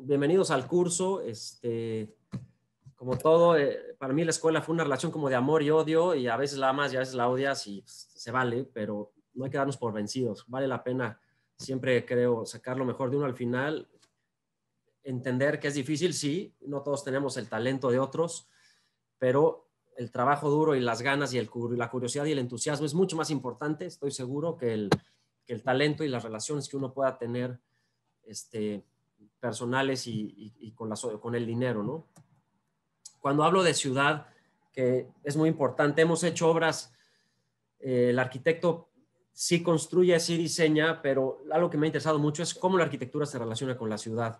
bienvenidos al curso. Como todo, para mí la escuela fue una relación como de amor y odio, y a veces la amas y a veces la odias y pues, se vale, pero no hay que darnos por vencidos. Vale la pena, siempre creo, sacar lo mejor de uno al final, entender que es difícil, sí, no todos tenemos el talento de otros, pero el trabajo duro y las ganas y la curiosidad y el entusiasmo es mucho más importante, estoy seguro, que el talento y las relaciones que uno pueda tener personales y con el dinero, ¿no? Cuando hablo de ciudad, que es muy importante, hemos hecho obras, el arquitecto sí construye, sí diseña, pero algo que me ha interesado mucho es cómo la arquitectura se relaciona con la ciudad.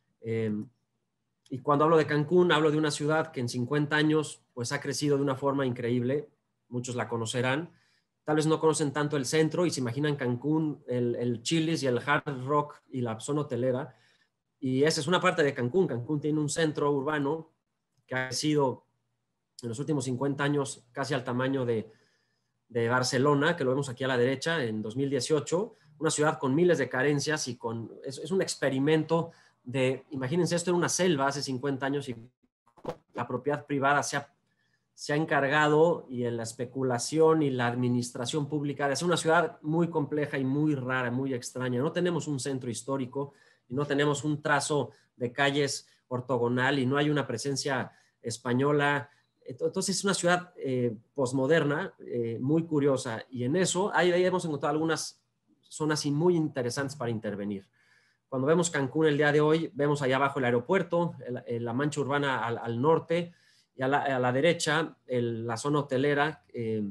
Y cuando hablo de Cancún, hablo de una ciudad que en 50 años pues ha crecido de una forma increíble, muchos la conocerán, tal vez no conocen tanto el centro y se imaginan Cancún, el Chili's y el Hard Rock y la zona hotelera, y esa es una parte de Cancún. Cancún tiene un centro urbano que ha crecido en los últimos 50 años casi al tamaño de Barcelona, que lo vemos aquí a la derecha, en 2018, una ciudad con miles de carencias y es un experimento imagínense esto en una selva hace 50 años y la propiedad privada se ha encargado y en la especulación y la administración pública es una ciudad muy compleja y muy rara, muy extraña. No tenemos un centro histórico y no tenemos un trazo de calles ortogonal y no hay una presencia española. Entonces es una ciudad posmoderna, muy curiosa, y en eso ahí hemos encontrado algunas zonas muy interesantes para intervenir. Cuando vemos Cancún el día de hoy, vemos allá abajo el aeropuerto, la mancha urbana al norte, y a la derecha la zona hotelera,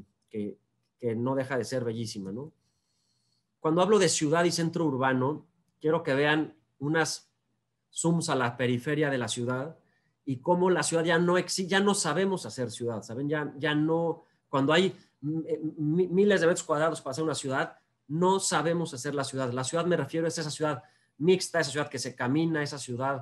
que no deja de ser bellísima, ¿no? Cuando hablo de ciudad y centro urbano, quiero que vean unas zooms a la periferia de la ciudad y cómo la ciudad ya no existe, ya no sabemos hacer ciudad, ¿saben? Ya no, cuando hay miles de metros cuadrados para hacer una ciudad, no sabemos hacer la ciudad. La ciudad, me refiero, es esa ciudad mixta, esa ciudad que se camina, esa ciudad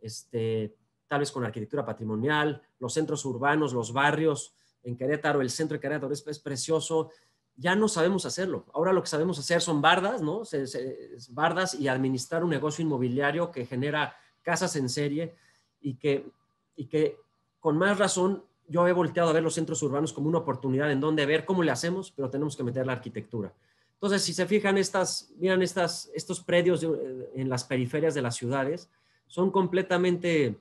tal vez con arquitectura patrimonial, los centros urbanos, los barrios. En Querétaro, el centro de Querétaro es precioso. Ya no sabemos hacerlo. Ahora lo que sabemos hacer son bardas, ¿no? Bardas y administrar un negocio inmobiliario que genera casas en serie y que con más razón yo he volteado a ver los centros urbanos como una oportunidad en donde ver cómo le hacemos, pero tenemos que meter la arquitectura. Entonces, si se fijan, miran estos predios en las periferias de las ciudades, son completamente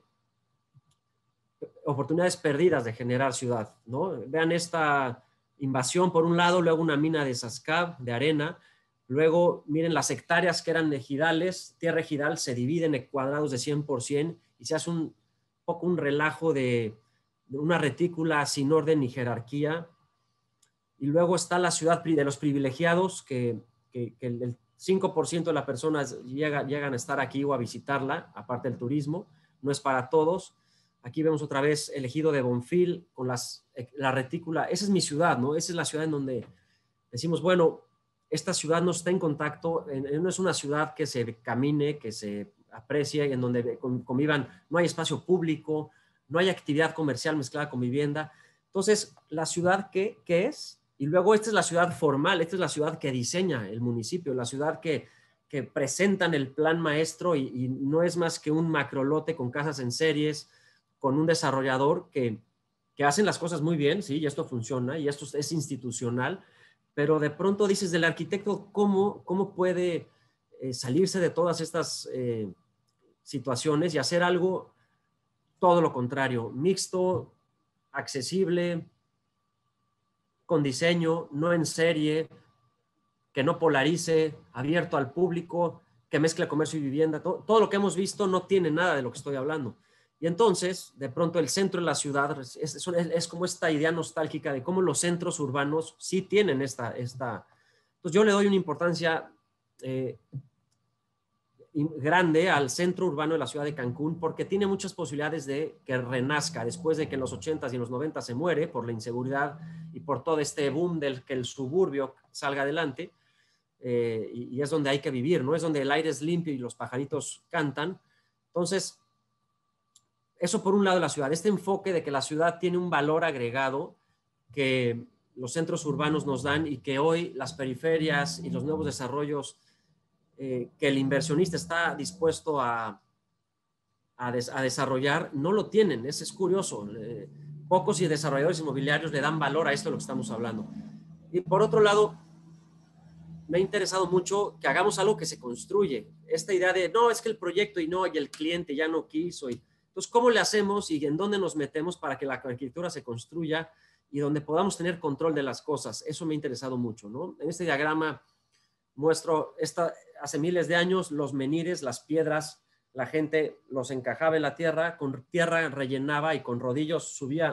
oportunidades perdidas de generar ciudad, ¿no? Vean esta invasión por un lado, luego una mina de Sascab, de arena, luego miren las hectáreas que eran ejidales, tierra ejidal se divide en cuadrados de 100% y se hace un poco un relajo de una retícula sin orden ni jerarquía. Y luego está la ciudad de los privilegiados, que el 5% de las personas llegan a estar aquí o a visitarla, aparte del turismo, no es para todos. Aquí vemos otra vez el ejido de Bonfil con la retícula. Esa es mi ciudad, ¿no? Esa es la ciudad en donde decimos, bueno, esta ciudad no está en contacto, no es una ciudad que se camine, que se aprecie, en donde convivan, no hay espacio público, no hay actividad comercial mezclada con vivienda. Entonces, la ciudad, ¿qué es? Y luego esta es la ciudad formal, esta es la ciudad que diseña el municipio, la ciudad que presentan el plan maestro y no es más que un macrolote con casas en series, con un desarrollador que hacen las cosas muy bien, sí, y esto funciona, y esto es institucional, pero de pronto dices del arquitecto, ¿cómo puede salirse de todas estas situaciones y hacer algo todo lo contrario, mixto, accesible, con diseño, no en serie, que no polarice, abierto al público, que mezcle comercio y vivienda? Todo lo que hemos visto no tiene nada de lo que estoy hablando. Y entonces, de pronto, el centro de la ciudad es como esta idea nostálgica de cómo los centros urbanos sí tienen esta. Entonces, yo le doy una importancia grande al centro urbano de la ciudad de Cancún porque tiene muchas posibilidades de que renazca después de que en los 80s y en los 90s se muere por la inseguridad y por todo este boom del que el suburbio salga adelante. Y es donde hay que vivir, ¿no? Es donde el aire es limpio y los pajaritos cantan. Entonces, eso por un lado de la ciudad, este enfoque de que la ciudad tiene un valor agregado que los centros urbanos nos dan y que hoy las periferias y los nuevos desarrollos que el inversionista está dispuesto a a desarrollar no lo tienen. Es curioso. Pocos y desarrolladores inmobiliarios le dan valor a esto de lo que estamos hablando. Y por otro lado, me ha interesado mucho que hagamos algo que se construye. Esta idea de, no, es que el proyecto y el cliente ya no quiso. Entonces, ¿cómo le hacemos y en dónde nos metemos para que la arquitectura se construya y donde podamos tener control de las cosas? Eso me ha interesado mucho, ¿no? En este diagrama muestro, hace miles de años, los menires, las piedras, la gente los encajaba en la tierra, con tierra rellenaba y con rodillos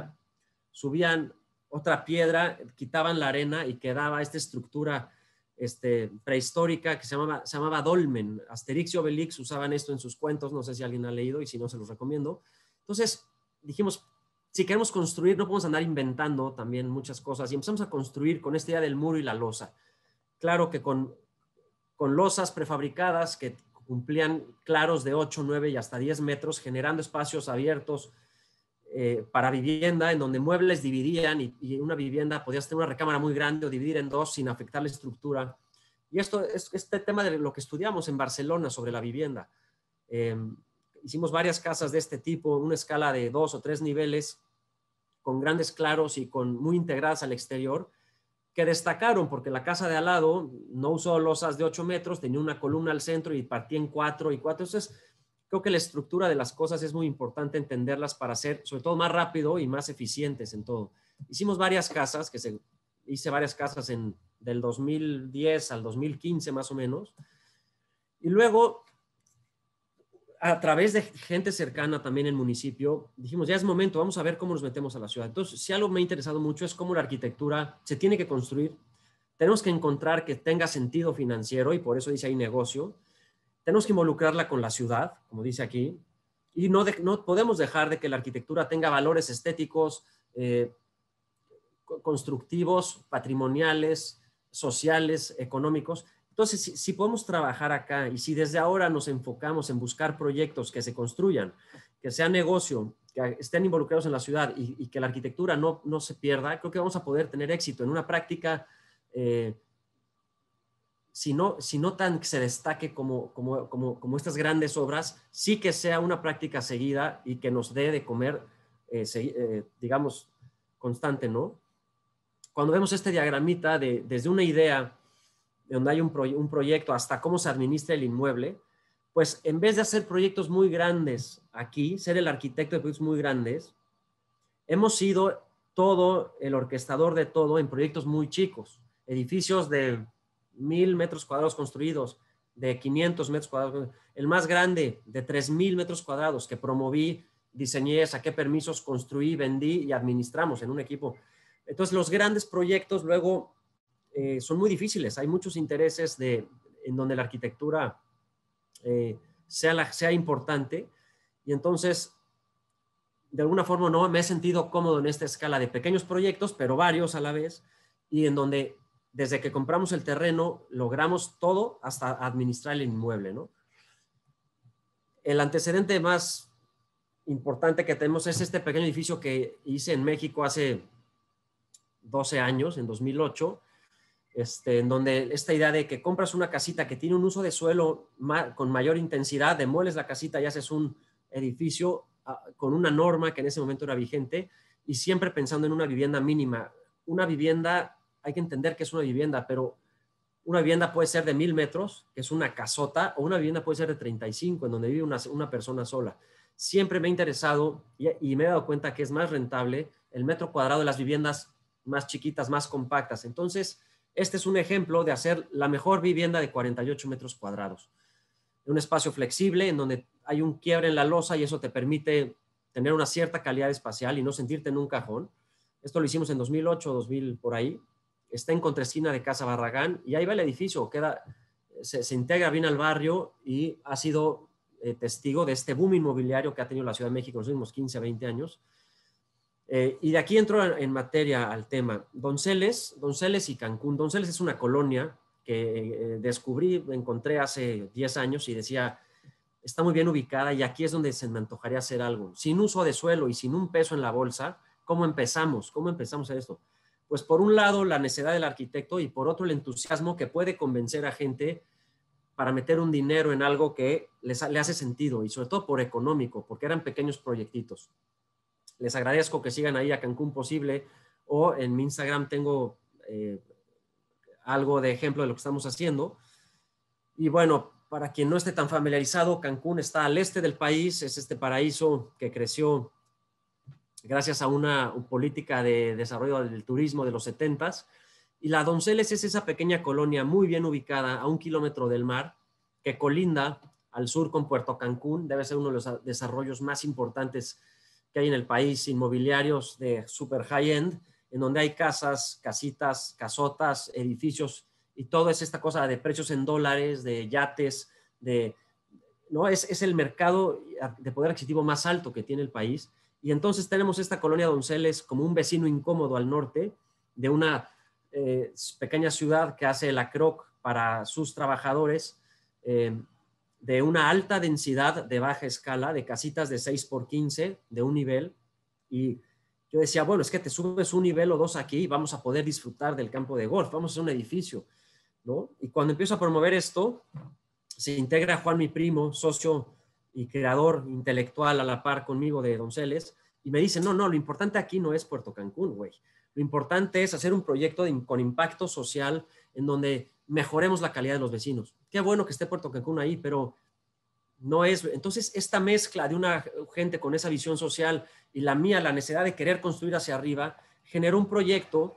subían otra piedra, quitaban la arena y quedaba esta estructura prehistórica que se llamaba dolmen. Asterix y Obelix usaban esto en sus cuentos, no sé si alguien ha leído y si no se los recomiendo. Entonces dijimos, si queremos construir, no podemos andar inventando también muchas cosas y empezamos a construir con esta idea del muro y la losa. Claro que con losas prefabricadas que cumplían claros de 8, 9 y hasta 10 metros, generando espacios abiertos para vivienda, en donde muebles dividían y una vivienda podías tener una recámara muy grande o dividir en dos sin afectar la estructura. Y esto es este tema de lo que estudiamos en Barcelona sobre la vivienda. Hicimos varias casas de este tipo, una escala de 2 o 3 niveles, con grandes claros y muy integradas al exterior, que destacaron porque la casa de al lado no usó losas de 8 metros, tenía una columna al centro y partía en 4 y 4. Entonces, creo que la estructura de las cosas es muy importante entenderlas para ser, sobre todo, más rápido y más eficientes en todo. Hicimos varias casas, hice varias casas del 2010 al 2015 más o menos. Y luego, a través de gente cercana también en el municipio, dijimos, ya es momento, vamos a ver cómo nos metemos a la ciudad. Entonces, si algo me ha interesado mucho es cómo la arquitectura se tiene que construir. Tenemos que encontrar que tenga sentido financiero y por eso dice ahí negocio. Tenemos que involucrarla con la ciudad, como dice aquí, y no podemos dejar de que la arquitectura tenga valores estéticos, constructivos, patrimoniales, sociales, económicos. Entonces, si podemos trabajar acá y si desde ahora nos enfocamos en buscar proyectos que se construyan, que sea negocio, que estén involucrados en la ciudad y que la arquitectura no se pierda, creo que vamos a poder tener éxito en una práctica si no tan que se destaque como estas grandes obras, sí que sea una práctica seguida y que nos dé de comer, digamos, constante, ¿no? Cuando vemos este diagramita desde una idea, de donde hay un proyecto, hasta cómo se administra el inmueble, pues en vez de hacer proyectos muy grandes aquí, ser el arquitecto de proyectos muy grandes, hemos sido todo el orquestador de todo en proyectos muy chicos, edificios de 1,000 metros cuadrados construidos, de 500 metros cuadrados, el más grande de 3,000 metros cuadrados que promoví, diseñé, saqué permisos, construí, vendí y administramos en un equipo. Entonces los grandes proyectos luego son muy difíciles, hay muchos intereses en donde la arquitectura sea importante y entonces de alguna forma no me he sentido cómodo en esta escala de pequeños proyectos, pero varios a la vez, y en donde desde que compramos el terreno logramos todo hasta administrar el inmueble, ¿no? El antecedente más importante que tenemos es este pequeño edificio que hice en México hace 12 años, en 2008, en donde esta idea de que compras una casita que tiene un uso de suelo con mayor intensidad, demueles la casita y haces un edificio con una norma que en ese momento era vigente y siempre pensando en una vivienda mínima. Una vivienda, hay que entender que es una vivienda, pero una vivienda puede ser de 1,000 metros, que es una casota, o una vivienda puede ser de 35, en donde vive una persona sola. Siempre me ha interesado y me he dado cuenta que es más rentable el metro cuadrado de las viviendas más chiquitas, más compactas. Entonces, este es un ejemplo de hacer la mejor vivienda de 48 metros cuadrados. Un espacio flexible en donde hay un quiebre en la losa y eso te permite tener una cierta calidad espacial y no sentirte en un cajón. Esto lo hicimos en 2008, 2000, por ahí. Está en contraesquina de Casa Barragán y ahí va el edificio. Se integra bien al barrio y ha sido testigo de este boom inmobiliario que ha tenido la Ciudad de México en los últimos 15, 20 años. Y de aquí entro en materia al tema. Donceles y Cancún. Donceles es una colonia que encontré hace 10 años y decía, está muy bien ubicada y aquí es donde se me antojaría hacer algo. Sin uso de suelo y sin un peso en la bolsa, ¿cómo empezamos? ¿Cómo empezamos a esto? Pues por un lado la necesidad del arquitecto y por otro el entusiasmo que puede convencer a gente para meter un dinero en algo que le hace sentido y sobre todo por económico, porque eran pequeños proyectitos. Les agradezco que sigan ahí a Cancún Posible, o en mi Instagram tengo algo de ejemplo de lo que estamos haciendo. Y bueno, para quien no esté tan familiarizado, Cancún está al este del país, es este paraíso que creció gracias a una política de desarrollo del turismo de los 70s. Y La Donceles es esa pequeña colonia muy bien ubicada a 1 kilómetro del mar, que colinda al sur con Puerto Cancún. Debe ser uno de los desarrollos más importantes que hay en el país, inmobiliarios de super high-end, en donde hay casas, casitas, casotas, edificios, y todo es esta cosa de precios en dólares, de yates, ¿no? Es el mercado de poder adquisitivo más alto que tiene el país. Y entonces tenemos esta colonia Donceles como un vecino incómodo al norte de una pequeña ciudad que hace la croc para sus trabajadores, de una alta densidad de baja escala, de casitas de 6x15 de un nivel. Y yo decía, bueno, es que te subes un nivel o dos aquí y vamos a poder disfrutar del campo de golf, vamos a hacer un edificio, ¿no? Y cuando empiezo a promover esto, se integra Juan, mi primo, socio y creador intelectual a la par conmigo de Donceles, y me dice, no, lo importante aquí no es Puerto Cancún, güey. Lo importante es hacer un proyecto con impacto social en donde mejoremos la calidad de los vecinos. Qué bueno que esté Puerto Cancún ahí, pero no es. Entonces, esta mezcla de una gente con esa visión social y la mía, la necesidad de querer construir hacia arriba, generó un proyecto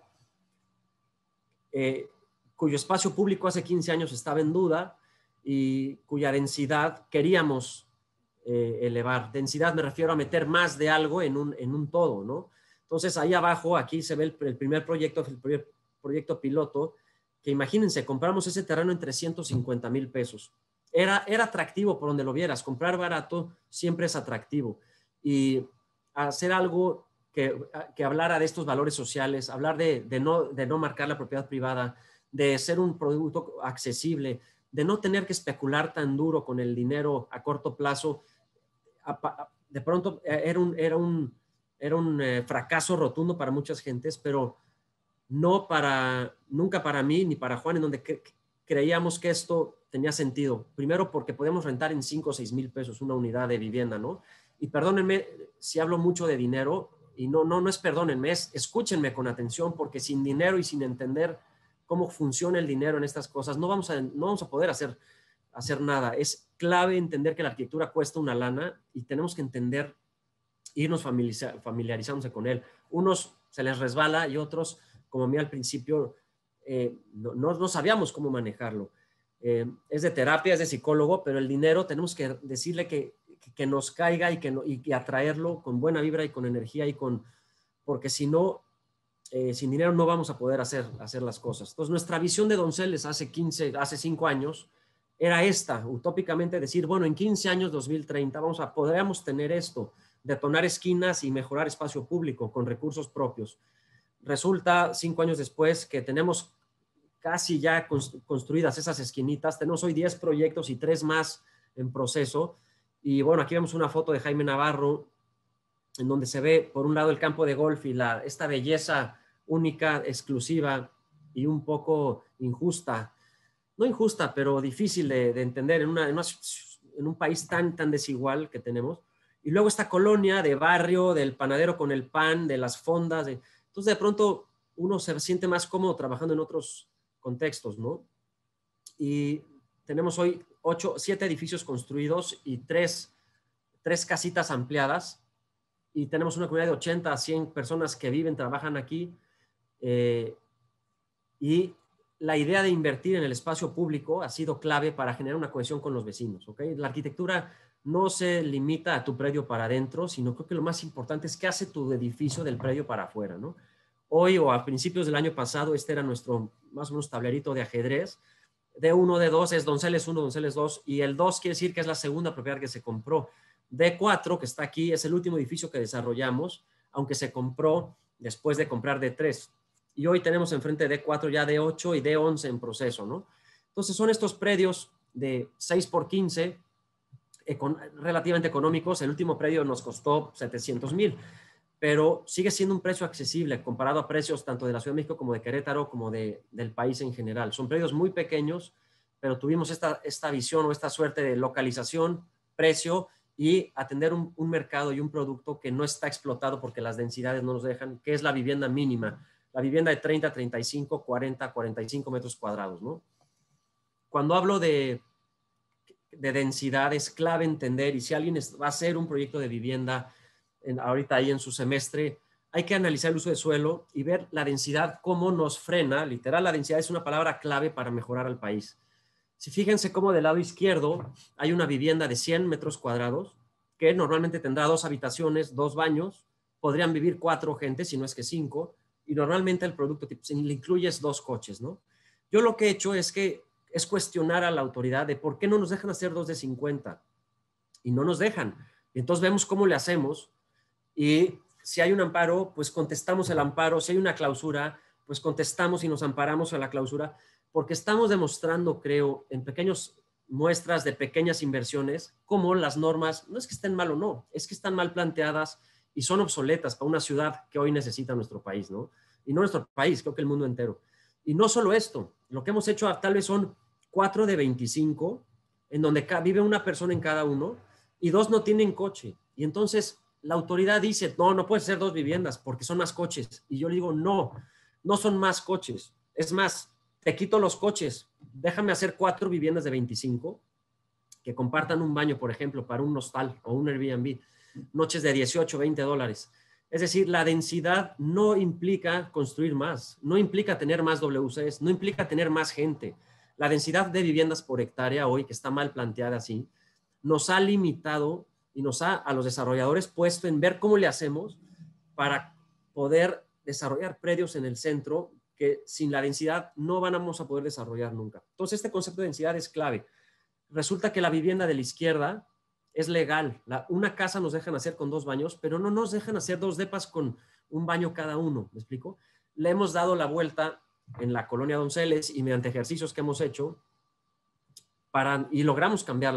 cuyo espacio público hace 15 años estaba en duda y cuya densidad queríamos elevar. Densidad me refiero a meter más de algo en un todo, ¿no? Entonces, ahí abajo, aquí se ve el primer proyecto, el primer proyecto piloto, que imagínense, compramos ese terreno en 350,000 pesos. Era atractivo por donde lo vieras. Comprar barato siempre es atractivo. Y hacer algo que hablara de estos valores sociales, hablar de no marcar la propiedad privada, de ser un producto accesible, de no tener que especular tan duro con el dinero a corto plazo. De pronto era un fracaso rotundo para muchas gentes, pero nunca para mí ni para Juan, en donde creíamos que esto tenía sentido. Primero porque podemos rentar en 5 o 6 mil pesos una unidad de vivienda, ¿no? Y perdónenme si hablo mucho de dinero, y no es perdónenme, es escúchenme con atención, porque sin dinero y sin entender cómo funciona el dinero en estas cosas, no vamos a poder hacer nada. Es clave entender que la arquitectura cuesta una lana y tenemos que entender, irnos familiarizándose con él. Unos se les resbala y otros, como a mí al principio, no sabíamos cómo manejarlo. Es de terapia, es de psicólogo, pero el dinero tenemos que decirle que nos caiga y atraerlo con buena vibra y con energía porque si no, sin dinero no vamos a poder hacer las cosas. Entonces, nuestra visión de Donceles hace 5 años era esta, utópicamente decir, bueno, en 15 años, 2030, podríamos tener esto, detonar esquinas y mejorar espacio público con recursos propios. Resulta 5 años después que tenemos casi ya construidas esas esquinitas. Tenemos hoy 10 proyectos y 3 más en proceso. Y bueno, aquí vemos una foto de Jaime Navarro, en donde se ve por un lado el campo de golf y esta belleza única, exclusiva y un poco injusta. No injusta, pero difícil de entender en un país tan desigual que tenemos. Y luego esta colonia de barrio, del panadero con el pan, de las fondas. Entonces, de pronto, uno se siente más cómodo trabajando en otros contextos, ¿no? Y tenemos hoy 7 edificios construidos y 3 casitas ampliadas. Y tenemos una comunidad de 80 a 100 personas que viven, trabajan aquí. Y la idea de invertir en el espacio público ha sido clave para generar una cohesión con los vecinos, ¿ok? La arquitectura no se limita a tu predio para adentro, sino creo que lo más importante es qué hace tu edificio del predio para afuera, ¿no? Hoy o a principios del año pasado, este era nuestro más o menos tablerito de ajedrez. D1, D2 es Donceles 1, Donceles 2, y el 2 quiere decir que es la segunda propiedad que se compró. D4, que está aquí, es el último edificio que desarrollamos, aunque se compró después de comprar D3. Y hoy tenemos enfrente D4 ya D8 y D11 en proceso, ¿no? Entonces son estos predios de 6x15, relativamente económicos. El último predio nos costó 700,000, pero sigue siendo un precio accesible comparado a precios tanto de la Ciudad de México como de Querétaro, como del país en general. Son predios muy pequeños, pero tuvimos esta visión o esta suerte de localización, precio y atender un mercado y un producto que no está explotado porque las densidades no nos dejan, que es la vivienda mínima, la vivienda de 30, 35, 40, 45 metros cuadrados, ¿no? Cuando hablo de densidad es clave entender, y si alguien va a hacer un proyecto de vivienda ahorita ahí en su semestre, hay que analizar el uso de suelo y ver la densidad, cómo nos frena. Literal, la densidad es una palabra clave para mejorar al país. Si fíjense cómo del lado izquierdo hay una vivienda de 100 metros cuadrados que normalmente tendrá 2 habitaciones, 2 baños, podrían vivir 4 gentes, si no es que 5, y normalmente el producto si le incluyes 2 coches, ¿no? Yo lo que he hecho es cuestionar a la autoridad de por qué no nos dejan hacer 2 de 50 y no nos dejan. Y entonces vemos cómo le hacemos y si hay un amparo, pues contestamos el amparo. Si hay una clausura, pues contestamos y nos amparamos a la clausura, porque estamos demostrando, creo, en pequeñas muestras de pequeñas inversiones, cómo las normas, no es que estén mal o no, es que están mal planteadas y son obsoletas para una ciudad que hoy necesita nuestro país, ¿no? Y no nuestro país, creo que el mundo entero. Y no solo esto, lo que hemos hecho tal vez son 4 de 25, en donde vive una persona en cada uno, y 2 no tienen coche. Y entonces la autoridad dice, no, no puede ser 2 viviendas porque son más coches. Y yo le digo, no, no son más coches. Es más, te quito los coches, déjame hacer 4 viviendas de 25 que compartan un baño, por ejemplo, para un hostal o un Airbnb, noches de 18, 20 dólares. Es decir, la densidad no implica construir más, no implica tener más WCs, no implica tener más gente. La densidad de viviendas por hectárea hoy, que está mal planteada así, nos ha limitado y nos ha a los desarrolladores puesto en ver cómo le hacemos para poder desarrollar predios en el centro que sin la densidad no vamos a poder desarrollar nunca. Entonces, este concepto de densidad es clave. Resulta que la vivienda de la izquierda es legal. Una casa nos dejan hacer con 2 baños, pero no nos dejan hacer 2 depas con un baño cada uno. ¿Me explico? Le hemos dado la vuelta en la colonia Donceles y mediante ejercicios que hemos hecho y logramos cambiar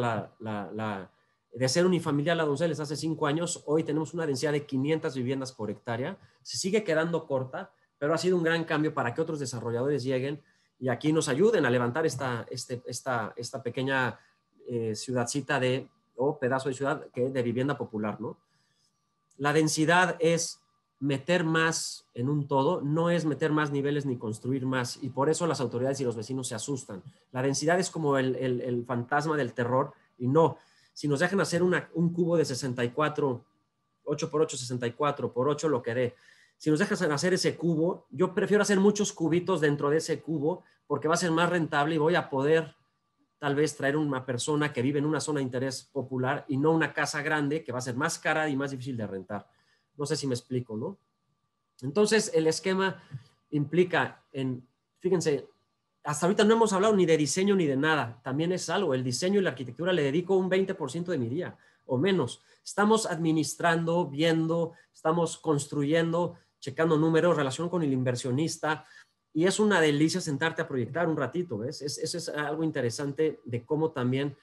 de ser unifamiliar a Donceles hace 5 años. Hoy tenemos una densidad de 500 viviendas por hectárea. Se sigue quedando corta, pero ha sido un gran cambio para que otros desarrolladores lleguen y aquí nos ayuden a levantar esta pequeña ciudadcita o pedazo de ciudad de vivienda popular, ¿no? La densidad es meter más en un todo, no es meter más niveles ni construir más, y por eso las autoridades y los vecinos se asustan. La densidad es como el fantasma del terror, y no. Si nos dejan hacer un cubo de 64, 8 por 8, 64 por 8, lo que dé. Si nos dejan hacer ese cubo, yo prefiero hacer muchos cubitos dentro de ese cubo porque va a ser más rentable y voy a poder tal vez traer una persona que vive en una zona de interés popular y no una casa grande que va a ser más cara y más difícil de rentar. No sé si me explico, ¿no? Entonces, el esquema implica fíjense, hasta ahorita no hemos hablado ni de diseño ni de nada. También es algo, el diseño y la arquitectura le dedico un 20% de mi día o menos. Estamos administrando, viendo, estamos construyendo, checando números, relación con el inversionista, y es una delicia sentarte a proyectar un ratito, ¿ves? Eso es algo interesante de cómo también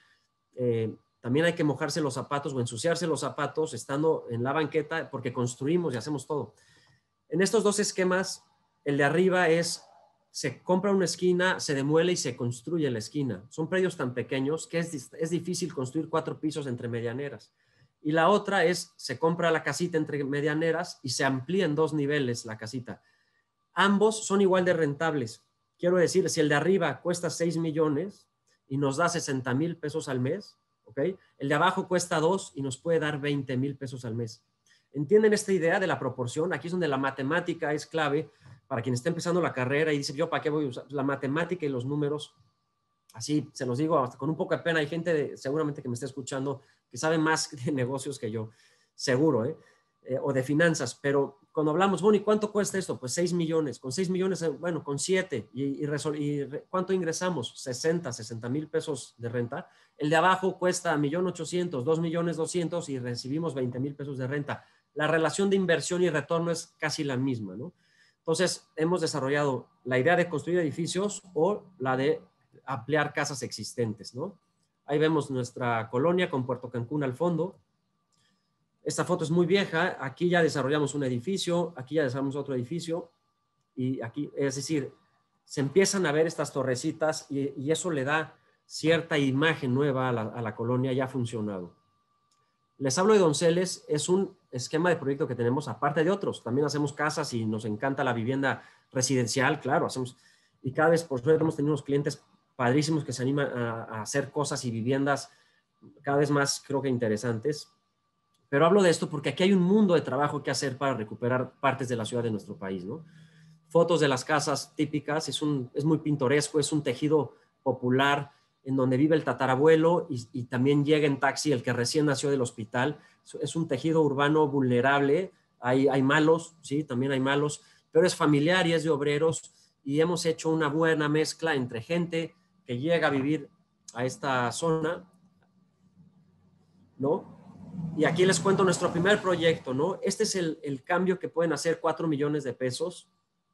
hay que mojarse los zapatos o ensuciarse los zapatos estando en la banqueta porque construimos y hacemos todo. En estos 2 esquemas, el de arriba se compra una esquina, se demuele y se construye la esquina. Son predios tan pequeños que es difícil construir 4 pisos entre medianeras. Y la otra se compra la casita entre medianeras y se amplía en 2 niveles la casita. Ambos son igual de rentables. Quiero decir, si el de arriba cuesta 6 millones y nos da 60,000 pesos al mes, ¿ok? El de abajo cuesta 2 y nos puede dar 20,000 pesos al mes. ¿Entienden esta idea de la proporción? Aquí es donde la matemática es clave para quien está empezando la carrera y dice, ¿yo para qué voy a usar? La matemática y los números, así se los digo hasta con un poco de pena. Hay gente seguramente que me está escuchando que sabe más de negocios que yo, seguro, o de finanzas, pero cuando hablamos, bueno, ¿y cuánto cuesta esto? Pues 6 millones. Con 6 millones, bueno, con 7. ¿Cuánto ingresamos? 60,000 pesos de renta. El de abajo cuesta 1,800,000, 2,200,000 y recibimos 20,000 pesos de renta. La relación de inversión y retorno es casi la misma, ¿no? Entonces, hemos desarrollado la idea de construir edificios o la de ampliar casas existentes, ¿no? Ahí vemos nuestra colonia con Puerto Cancún al fondo. Esta foto es muy vieja. Aquí ya desarrollamos un edificio, aquí ya desarrollamos otro edificio y aquí, es decir, se empiezan a ver estas torrecitas y eso le da cierta imagen nueva a la colonia y ha funcionado. Les hablo de Donceles, es un esquema de proyecto que tenemos, aparte de otros. También hacemos casas y nos encanta la vivienda residencial, claro, hacemos, y cada vez, por suerte, hemos tenido unos clientes padrísimos que se animan a hacer cosas y viviendas cada vez más, creo que interesantes. Pero hablo de esto porque aquí hay un mundo de trabajo que hacer para recuperar partes de la ciudad de nuestro país, ¿no? Fotos de las casas típicas, es muy pintoresco, es un tejido popular en donde vive el tatarabuelo y también llega en taxi el que recién nació del hospital. Es un tejido urbano vulnerable, hay malos, sí, también hay malos, pero es familiar y es de obreros y hemos hecho una buena mezcla entre gente que llega a vivir a esta zona, ¿no? Y aquí les cuento nuestro primer proyecto, ¿no? Este es el cambio que pueden hacer 4 millones de pesos,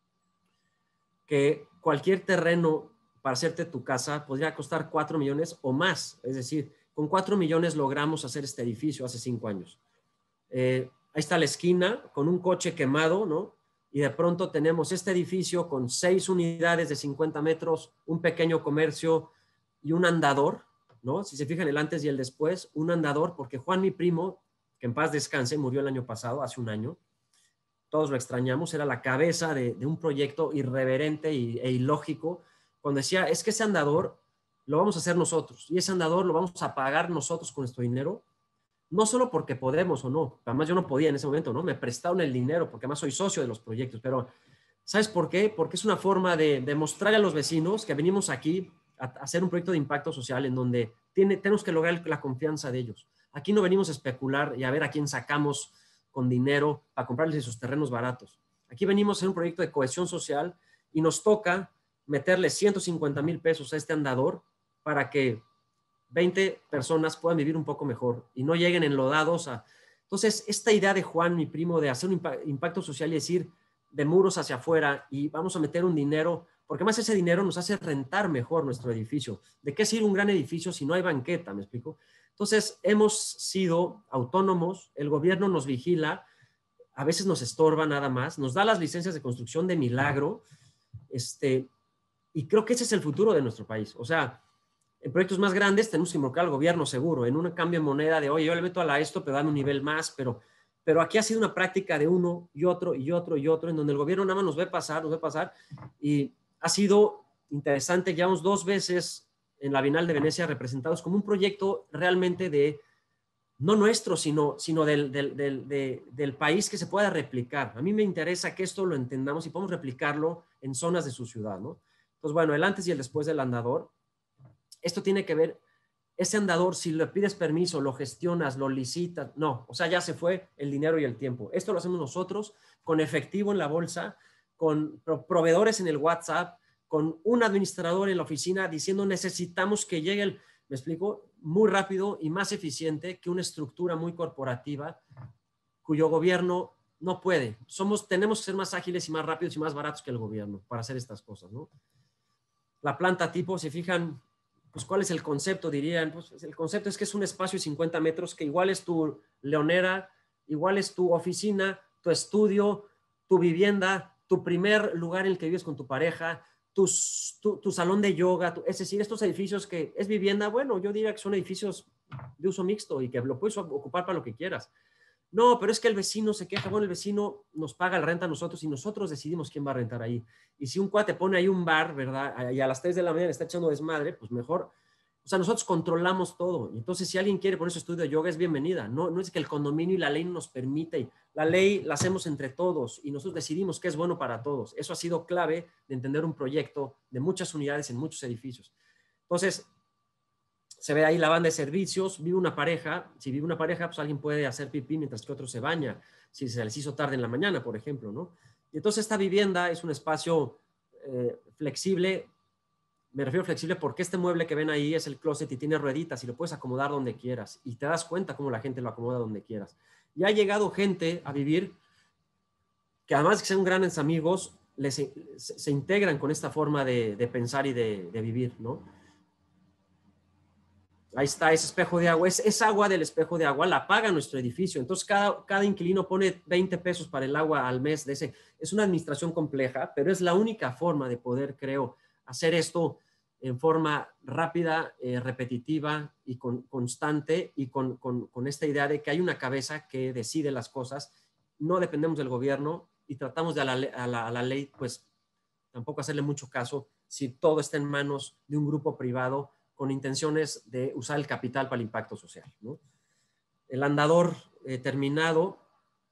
que cualquier terreno para hacerte tu casa podría costar 4 millones o más. Es decir, con 4 millones logramos hacer este edificio hace 5 años. Ahí está la esquina con un coche quemado, ¿no? Y de pronto tenemos este edificio con 6 unidades de 50 metros, un pequeño comercio y un andador, ¿no? Si se fijan el antes y el después, un andador, porque Juan, mi primo, que en paz descanse, murió el año pasado, hace un año, todos lo extrañamos, era la cabeza de un proyecto irreverente e ilógico, cuando decía, es que ese andador lo vamos a hacer nosotros, y ese andador lo vamos a pagar nosotros con nuestro dinero, no solo porque podemos o no, además yo no podía en ese momento, ¿no? Me prestaron el dinero, porque además soy socio de los proyectos, pero ¿sabes por qué? Porque es una forma de mostrarle a los vecinos que venimos aquí a hacer un proyecto de impacto social en donde tenemos que lograr la confianza de ellos. Aquí no venimos a especular y a ver a quién sacamos con dinero para comprarles esos terrenos baratos. Aquí venimos a hacer un proyecto de cohesión social y nos toca meterle 150,000 pesos a este andador para que 20 personas puedan vivir un poco mejor y no lleguen enlodados a... Entonces, esta idea de Juan, mi primo, de hacer un impacto social y decir de muros hacia afuera y vamos a meter un dinero, porque más ese dinero nos hace rentar mejor nuestro edificio. ¿De qué sirve un gran edificio si no hay banqueta? ¿Me explico? Entonces, hemos sido autónomos, el gobierno nos vigila, a veces nos estorba nada más, nos da las licencias de construcción de milagro, y creo que ese es el futuro de nuestro país. O sea, en proyectos más grandes tenemos que involucrar al gobierno seguro, en un cambio de moneda de, oye, yo le meto a la esto, pero dame un nivel más, pero aquí ha sido una práctica de uno y otro y otro y otro, en donde el gobierno nada más nos ve pasar, y ha sido interesante. Llevamos 2 veces en la Bienal de Venecia representados como un proyecto realmente de, no nuestro, sino del país que se pueda replicar. A mí me interesa que esto lo entendamos y podamos replicarlo en zonas de su ciudad, ¿no? Entonces, bueno, el antes y el después del andador. Esto tiene que ver, ese andador, si le pides permiso, lo gestionas, lo licitas, no, o sea, ya se fue el dinero y el tiempo. Esto lo hacemos nosotros con efectivo en la bolsa, con proveedores en el WhatsApp, con un administrador en la oficina diciendo necesitamos que llegue el, me explico, muy rápido y más eficiente que una estructura muy corporativa cuyo gobierno no puede. Tenemos que ser más ágiles y más rápidos y más baratos que el gobierno para hacer estas cosas, ¿no? La planta tipo, si fijan, pues ¿cuál es el concepto? Dirían, pues el concepto es que es un espacio de 50 metros que igual es tu leonera, igual es tu oficina, tu estudio, tu vivienda, tu primer lugar en el que vives con tu pareja, tu salón de yoga, es decir, estos edificios que es vivienda, bueno, yo diría que son edificios de uso mixto y que lo puedes ocupar para lo que quieras. No, pero es que el vecino se queja, bueno, el vecino nos paga la renta a nosotros y nosotros decidimos quién va a rentar ahí. Y si un cuate pone ahí un bar, ¿verdad? Y a las 3 de la mañana está echando desmadre, pues mejor. O sea, nosotros controlamos todo. Y entonces, si alguien quiere poner su estudio de yoga, es bienvenida. No es que el condominio y la ley nos permite. La ley la hacemos entre todos y nosotros decidimos qué es bueno para todos. Eso ha sido clave de entender un proyecto de muchas unidades en muchos edificios. Entonces, se ve ahí la banda de servicios, vive una pareja, si vive una pareja, pues alguien puede hacer pipí mientras que otro se baña, si se les hizo tarde en la mañana, por ejemplo, ¿no? Y entonces esta vivienda es un espacio flexible, me refiero flexible porque este mueble que ven ahí es el closet y tiene rueditas y lo puedes acomodar donde quieras y te das cuenta cómo la gente lo acomoda donde quieras. Y ha llegado gente a vivir que además de que sean grandes amigos, se integran con esta forma de pensar y de vivir, ¿no? Ahí está ese espejo de agua, es agua del espejo de agua, la paga nuestro edificio. Entonces, cada inquilino pone 20 pesos para el agua al mes de ese. Es una administración compleja, pero es la única forma de poder, creo, hacer esto en forma rápida, repetitiva y constante, y con esta idea de que hay una cabeza que decide las cosas, no dependemos del gobierno y tratamos de a la ley, pues tampoco hacerle mucho caso si todo está en manos de un grupo privado con intenciones de usar el capital para el impacto social, ¿no? El andador terminado,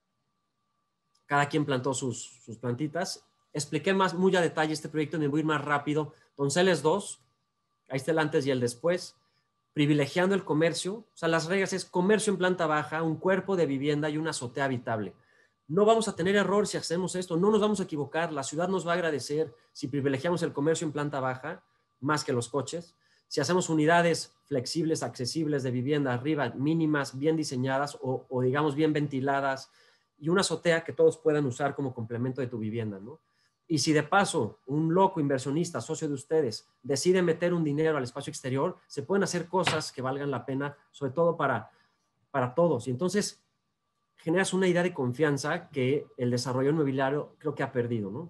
cada quien plantó sus plantitas. Expliqué muy a detalle este proyecto, me voy a ir más rápido. Donceles 2, ahí está el antes y el después, privilegiando el comercio. O sea, las reglas es comercio en planta baja, un cuerpo de vivienda y una azotea habitable. No vamos a tener error si hacemos esto, no nos vamos a equivocar, la ciudad nos va a agradecer si privilegiamos el comercio en planta baja más que los coches. Si hacemos unidades flexibles, accesibles de vivienda arriba, mínimas, bien diseñadas o digamos bien ventiladas, y una azotea que todos puedan usar como complemento de tu vivienda, ¿no? Y si de paso un loco inversionista, socio de ustedes, decide meter un dinero al espacio exterior, se pueden hacer cosas que valgan la pena, sobre todo para todos. Y entonces generas una idea de confianza que el desarrollador inmobiliario creo que ha perdido, ¿no?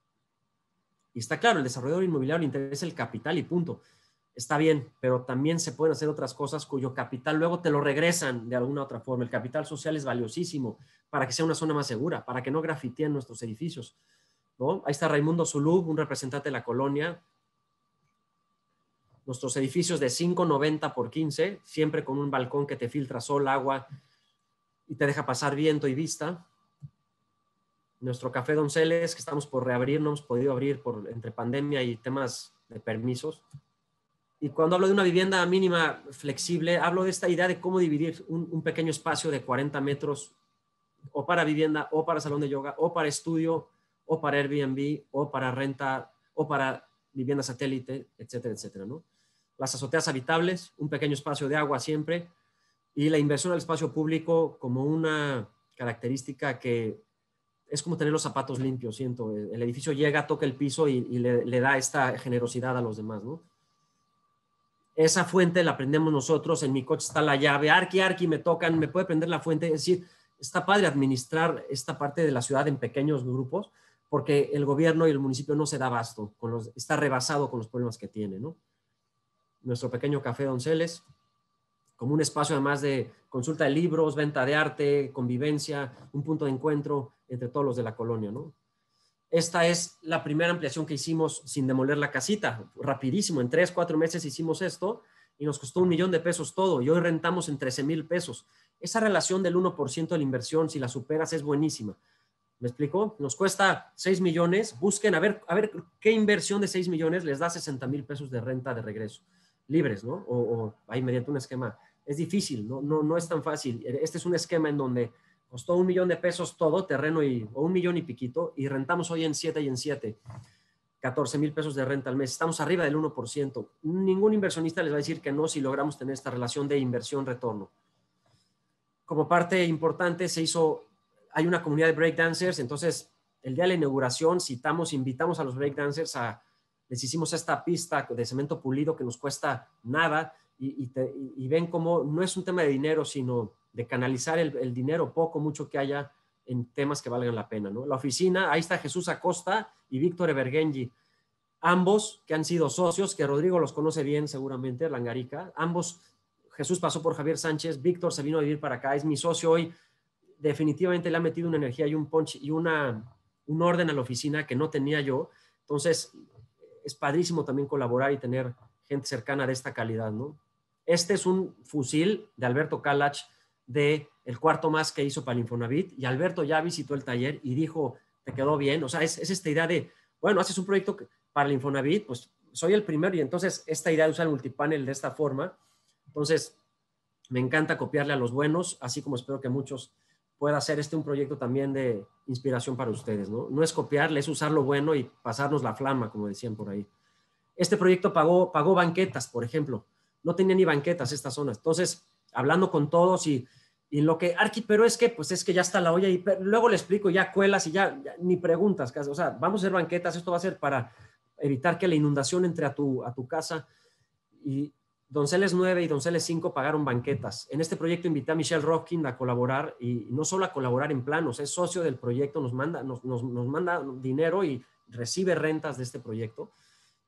Y está claro, el desarrollador inmobiliario le interesa el capital y punto. Está bien, pero también se pueden hacer otras cosas cuyo capital luego te lo regresan de alguna otra forma. El capital social es valiosísimo para que sea una zona más segura, para que no grafiteen nuestros edificios, ¿no? Ahí está Raimundo Zulú, un representante de la colonia. Nuestros edificios de 5.90 por 15, siempre con un balcón que te filtra sol, agua y te deja pasar viento y vista. Nuestro Café Donceles, que estamos por reabrir, no hemos podido abrir entre pandemia y temas de permisos. Y cuando hablo de una vivienda mínima flexible, hablo de esta idea de cómo dividir un pequeño espacio de 40 metros o para vivienda, o para salón de yoga, o para estudio, o para Airbnb, o para renta, o para vivienda satélite, etcétera, etcétera, ¿no? Las azoteas habitables, un pequeño espacio de agua siempre, y la inversión al espacio público como una característica que es como tener los zapatos limpios, siento. El edificio llega, toca el piso y le da esta generosidad a los demás, ¿no? Esa fuente la prendemos nosotros, en mi coche está la llave, Arqui, me tocan, me puede prender la fuente. Es decir, está padre administrar esta parte de la ciudad en pequeños grupos, porque el gobierno y el municipio no se da abasto, está rebasado con los problemas que tiene, ¿no? Nuestro pequeño Café Donceles, como un espacio además de consulta de libros, venta de arte, convivencia, un punto de encuentro entre todos los de la colonia, ¿no? Esta es la primera ampliación que hicimos sin demoler la casita, rapidísimo, en 3-4 meses hicimos esto y nos costó $1 millón todo y hoy rentamos en 13,000 pesos. Esa relación del 1% de la inversión, si la superas, es buenísima. ¿Me explico? Nos cuesta 6 millones, busquen a ver qué inversión de 6 millones les da 60,000 pesos de renta de regreso, libres, ¿no? O ahí mediante un esquema. Es difícil, no es tan fácil. Este es un esquema en donde costó $1 millón todo, terreno o $1 millón y piquito, y rentamos hoy en 7 y en 7. 14,000 pesos de renta al mes. Estamos arriba del 1%. Ningún inversionista les va a decir que no si logramos tener esta relación de inversión-retorno. Como parte importante hay una comunidad de breakdancers, entonces el día de la inauguración invitamos a los breakdancers les hicimos esta pista de cemento pulido que nos cuesta nada y ven cómo no es un tema de dinero, sino de canalizar el dinero, mucho que haya en temas que valgan la pena, ¿no? La oficina, ahí está Jesús Acosta y Víctor Evergenji, ambos que han sido socios, que Rodrigo los conoce bien seguramente, Langarica, ambos, Jesús pasó por Javier Sánchez, Víctor se vino a vivir para acá, es mi socio hoy, definitivamente le ha metido una energía y un punch y un orden a la oficina que no tenía yo, entonces es padrísimo también colaborar y tener gente cercana de esta calidad, ¿no? Este es un fusil de Alberto Kalach, de el cuarto más que hizo para el Infonavit, y Alberto ya visitó el taller y dijo, te quedó bien, o sea, es esta idea de, bueno, haces un proyecto para el Infonavit, pues soy el primero, y entonces esta idea de usar el multipanel de esta forma, entonces me encanta copiarle a los buenos, así como espero que muchos pueda hacer un proyecto también de inspiración para ustedes, ¿no? No es copiarle, es usar lo bueno y pasarnos la flama, como decían por ahí. Este proyecto pagó banquetas, por ejemplo, no tenía ni banquetas esta zona, entonces hablando con todos y lo que, Arqui, pero es que ya está la olla y luego le explico, ya cuelas y ya ni preguntas, o sea, vamos a hacer banquetas, esto va a ser para evitar que la inundación entre a tu casa. Y Donceles 9 y Donceles 5 pagaron banquetas. En este proyecto invité a Michelle Rockin a colaborar, y no solo a colaborar en planos, es socio del proyecto, nos manda dinero y recibe rentas de este proyecto.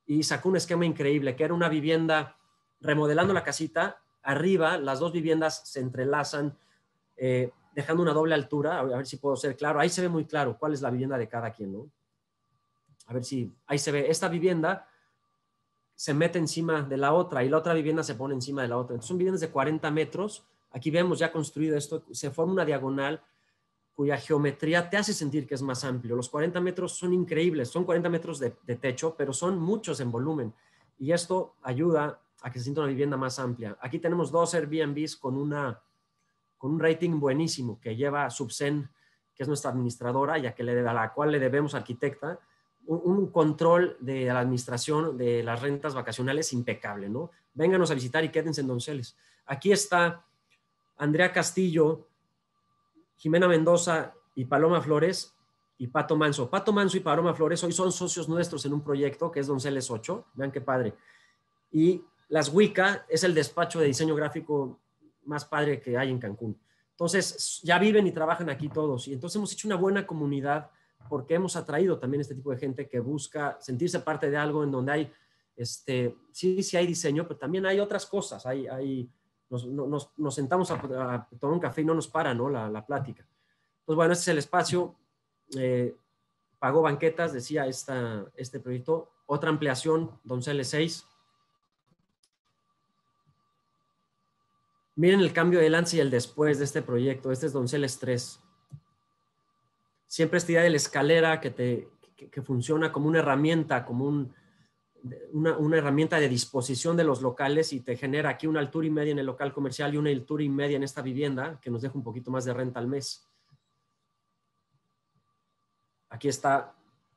y sacó un esquema increíble, que era una vivienda, remodelando la casita, arriba las dos viviendas se entrelazan, dejando una doble altura, a ver si puedo ser claro, ahí se ve muy claro cuál es la vivienda de cada quien, ¿no? A ver si, ahí se ve, esta vivienda se mete encima de la otra y la otra vivienda se pone encima de la otra. Entonces son viviendas de 40 metros, aquí vemos ya construido esto, se forma una diagonal cuya geometría te hace sentir que es más amplio. Los 40 metros son increíbles, son 40 metros de techo, pero son muchos en volumen. Y esto ayuda a que se sienta una vivienda más amplia. Aquí tenemos dos Airbnbs con un rating buenísimo que lleva Subsen, que es nuestra administradora y a la cual le debemos arquitecta, un control de la administración de las rentas vacacionales impecable, ¿no? Vénganos a visitar y quédense en Donceles. Aquí está Andrea Castillo, Jimena Mendoza y Paloma Flores y Pato Manso. Pato Manso y Paloma Flores hoy son socios nuestros en un proyecto que es Donceles 8. Vean qué padre. Y Las Wicca es el despacho de diseño gráfico más padre que hay en Cancún. Entonces, ya viven y trabajan aquí todos. Y entonces hemos hecho una buena comunidad porque hemos atraído también este tipo de gente que busca sentirse parte de algo en donde hay, sí hay diseño, pero también hay otras cosas. Nos sentamos a tomar un café y no nos para, ¿no? La plática. Pues bueno, este es el espacio. Pagó banquetas, decía este proyecto. Otra ampliación, Donceles 6. Miren el cambio del antes y el después de este proyecto. Este es Donceles 3. Siempre esta idea de la escalera que funciona como una herramienta, como una herramienta de disposición de los locales y te genera aquí una altura y media en el local comercial y una altura y media en esta vivienda que nos deja un poquito más de renta al mes. Aquí está.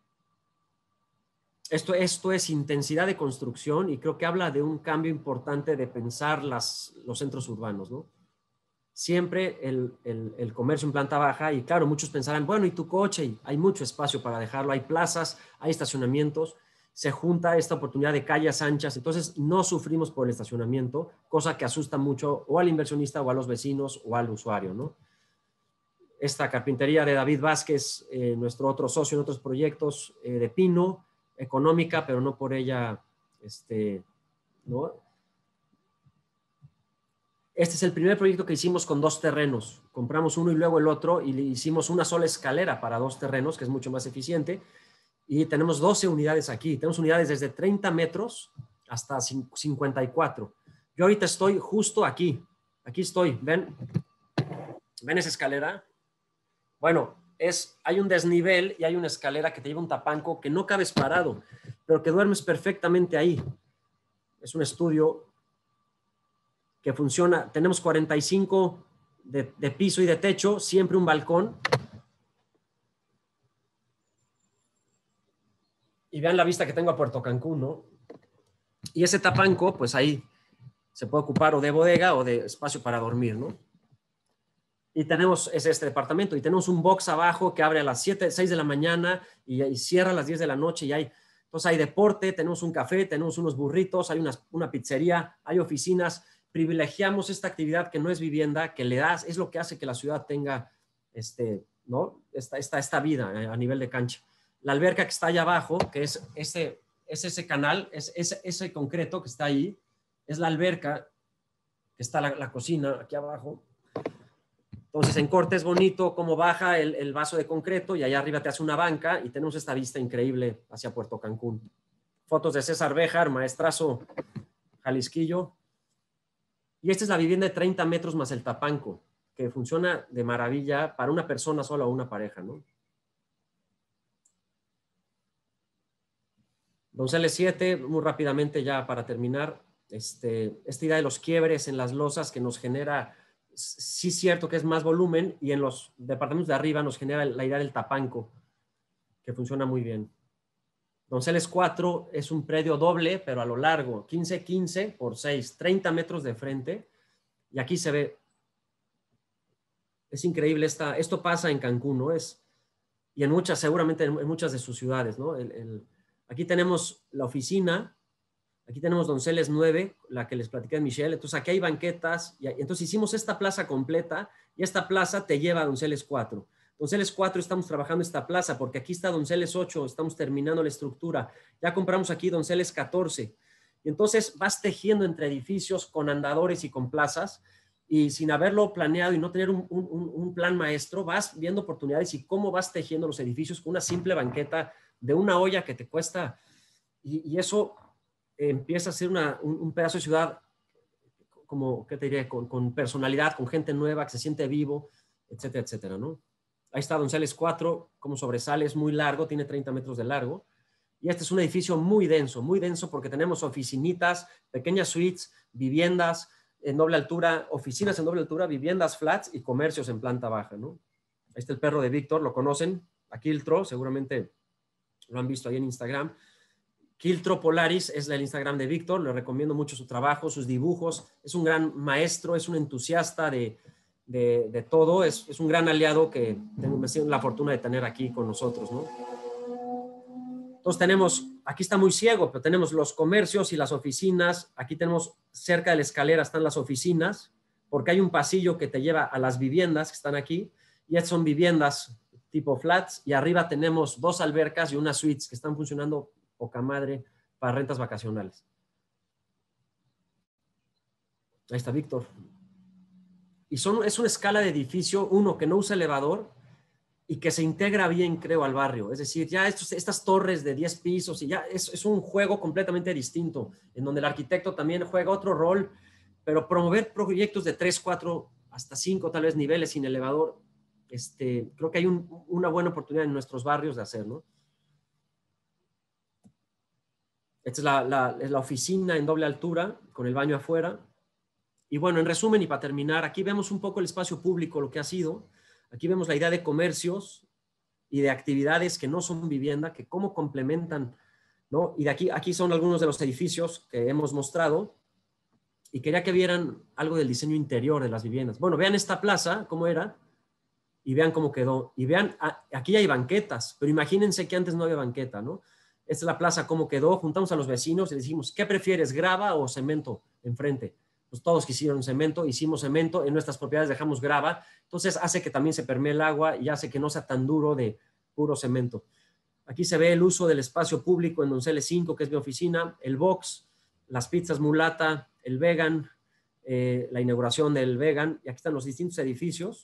Esto es intensidad de construcción y creo que habla de un cambio importante de pensar los centros urbanos, ¿no? Siempre el comercio en planta baja y claro, muchos pensarán, bueno, ¿y tu coche? Y hay mucho espacio para dejarlo, hay plazas, hay estacionamientos, se junta esta oportunidad de calles anchas, entonces no sufrimos por el estacionamiento, cosa que asusta mucho o al inversionista o a los vecinos o al usuario, ¿no? Esta carpintería de David Vázquez, nuestro otro socio en otros proyectos de Pino, económica, pero no por ella, ¿no? Este es el primer proyecto que hicimos con dos terrenos. Compramos uno y luego el otro y le hicimos una sola escalera para dos terrenos, que es mucho más eficiente. Y tenemos 12 unidades aquí. Tenemos unidades desde 30 metros hasta 54. Yo ahorita estoy justo aquí. Aquí estoy. ¿Ven esa escalera? Bueno, hay un desnivel y hay una escalera que te lleva un tapanco que no cabes parado, pero que duermes perfectamente ahí. Es un estudio que funciona. Tenemos 45 de piso y de techo, siempre un balcón. Y vean la vista que tengo a Puerto Cancún, ¿no? Y ese tapanco, pues ahí se puede ocupar o de bodega o de espacio para dormir, ¿no? Y tenemos este departamento y tenemos un box abajo que abre a las 6 de la mañana y cierra a las 10 de la noche y entonces hay deporte, tenemos un café, tenemos unos burritos, hay una pizzería, hay oficinas. Privilegiamos esta actividad que no es vivienda, que es lo que hace que la ciudad tenga ¿no? esta vida a nivel de cancha. La alberca que está allá abajo, que es ese canal, ese concreto que está ahí, es la alberca, que está la cocina aquí abajo. Entonces en corte es bonito cómo baja el vaso de concreto y allá arriba te hace una banca y tenemos esta vista increíble hacia Puerto Cancún. Fotos de César Béjar, maestrazo jalisquillo. Y esta es la vivienda de 30 metros más el tapanco, que funciona de maravilla para una persona sola o una pareja, ¿no? Donceles 7, muy rápidamente ya para terminar, esta idea de los quiebres en las losas que nos genera, sí es cierto que es más volumen y en los departamentos de arriba nos genera la idea del tapanco, que funciona muy bien. Donceles 4 es un predio doble, pero a lo largo, 15 por 6, 30 metros de frente. Y aquí se ve, es increíble, esto pasa en Cancún, ¿no? Y en muchas, seguramente en muchas de sus ciudades, ¿no? Aquí tenemos la oficina, aquí tenemos Donceles 9, la que les platiqué de Michelle. Entonces aquí hay banquetas, y entonces hicimos esta plaza completa, y esta plaza te lleva a Donceles 4. Donceles 4 estamos trabajando esta plaza, porque aquí está Donceles 8, estamos terminando la estructura. Ya compramos aquí Donceles 14. Y entonces vas tejiendo entre edificios con andadores y con plazas, y sin haberlo planeado y no tener un plan maestro, vas viendo oportunidades y cómo vas tejiendo los edificios con una simple banqueta de una olla que te cuesta, y eso empieza a ser un pedazo de ciudad como, ¿qué te diré? Con personalidad, con gente nueva, que se siente vivo, etcétera, etcétera, ¿no? Ahí está Donceles 4, como sobresale, es muy largo, tiene 30 metros de largo. Y este es un edificio muy denso porque tenemos oficinitas, pequeñas suites, viviendas en doble altura, oficinas en doble altura, viviendas flats y comercios en planta baja, ¿no? Ahí está el perro de Víctor, lo conocen, a Quiltro, seguramente lo han visto ahí en Instagram. Quiltro Polaris es el Instagram de Víctor, le recomiendo mucho su trabajo, sus dibujos, es un gran maestro, es un entusiasta de todo, es un gran aliado que tengo la fortuna de tener aquí con nosotros, ¿no? Entonces tenemos, aquí está muy ciego, pero tenemos los comercios y las oficinas, aquí tenemos cerca de la escalera están las oficinas, porque hay un pasillo que te lleva a las viviendas que están aquí, y estas son viviendas tipo flats, y arriba tenemos 2 albercas y unas suites que están funcionando poca madre para rentas vacacionales. Ahí está Víctor. Y es una escala de edificio, uno que no usa elevador y que se integra bien, creo, al barrio. Es decir, ya estas torres de 10 pisos y ya es un juego completamente distinto, en donde el arquitecto también juega otro rol, pero promover proyectos de 3, 4, hasta 5 tal vez niveles sin elevador, creo que hay una buena oportunidad en nuestros barrios de hacer, ¿no? Esta es la oficina en doble altura, con el baño afuera. Y bueno, en resumen y para terminar, aquí vemos un poco el espacio público, lo que ha sido. Aquí vemos la idea de comercios y de actividades que no son vivienda, que cómo complementan, ¿no? Y de aquí son algunos de los edificios que hemos mostrado, y quería que vieran algo del diseño interior de las viviendas. Bueno, vean esta plaza, cómo era, y vean cómo quedó. Y vean, aquí hay banquetas, pero imagínense que antes no había banqueta, ¿no? Esta es la plaza, cómo quedó. Juntamos a los vecinos y les dijimos, ¿qué prefieres, grava o cemento enfrente? Pues todos quisieron cemento, hicimos cemento, en nuestras propiedades dejamos grava, entonces hace que también se permee el agua y hace que no sea tan duro de puro cemento. Aquí se ve el uso del espacio público en Donceles 5, que es mi oficina, el box, las pizzas mulata, el vegan, la inauguración del vegan, y aquí están los distintos edificios.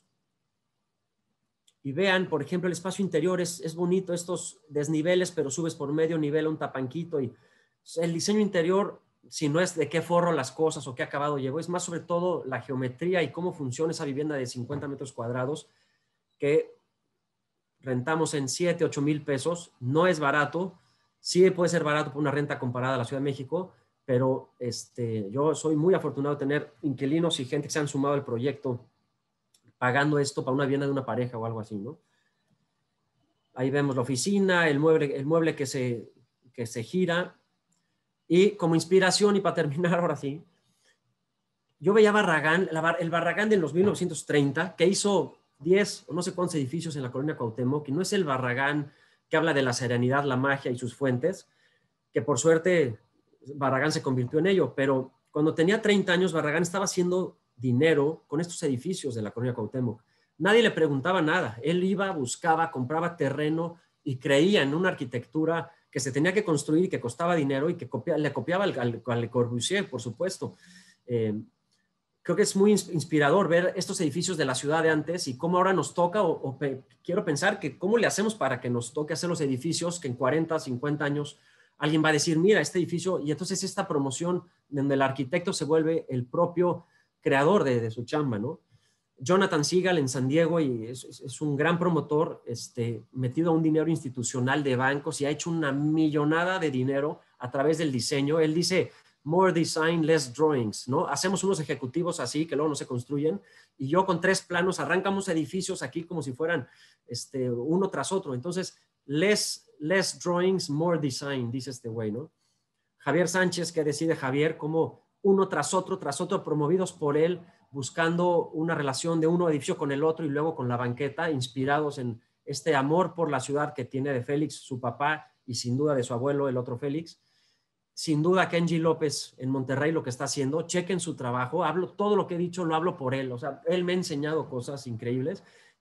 Y vean, por ejemplo, el espacio interior es bonito, estos desniveles, pero subes por medio nivel a un tapanquito, y el diseño interior, si no es de qué forro las cosas o qué acabado llevó, es más sobre todo la geometría y cómo funciona esa vivienda de 50 metros cuadrados que rentamos en 7, 8 mil pesos. No es barato, sí puede ser barato por una renta comparada a la Ciudad de México, pero yo soy muy afortunado de tener inquilinos y gente que se han sumado al proyecto pagando esto para una vivienda de una pareja o algo así, ¿no? Ahí vemos la oficina, el mueble que se gira. Y como inspiración, y para terminar ahora sí, yo veía Barragán, el Barragán de los 1930, que hizo 10 o no sé cuántos edificios en la colonia Cuauhtémoc, que no es el Barragán que habla de la serenidad, la magia y sus fuentes, que por suerte Barragán se convirtió en ello, pero cuando tenía 30 años, Barragán estaba haciendo dinero con estos edificios de la colonia Cuauhtémoc. Nadie le preguntaba nada, él iba, buscaba, compraba terreno y creía en una arquitectura que se tenía que construir y que costaba dinero y que le copiaba al Le Corbusier, por supuesto. Creo que es muy inspirador ver estos edificios de la ciudad de antes y cómo ahora nos toca, quiero pensar que cómo le hacemos para que nos toque hacer los edificios que en 40, 50 años alguien va a decir, mira, este edificio, y entonces esta promoción donde el arquitecto se vuelve el propio creador de su chamba, ¿no? Jonathan Seagal en San Diego y es un gran promotor, metido a un dinero institucional de bancos y ha hecho una millonada de dinero a través del diseño. Él dice, more design, less drawings, ¿no? Hacemos unos ejecutivos así que luego no se construyen, y yo con 3 planos arrancamos edificios aquí como si fueran uno tras otro. Entonces, less drawings, more design, dice este güey, ¿no? Javier Sánchez, que decide Javier, como uno tras otro, promovidos por él, buscando una relación de uno edificio con el otro y luego con la banqueta, inspirados en este amor por la ciudad que tiene de Félix, su papá, y sin duda de su abuelo, el otro Félix. Sin duda, Kenji López en Monterrey lo que está haciendo, chequen su trabajo, todo lo que he dicho lo hablo por él, o sea, él me ha enseñado cosas increíbles,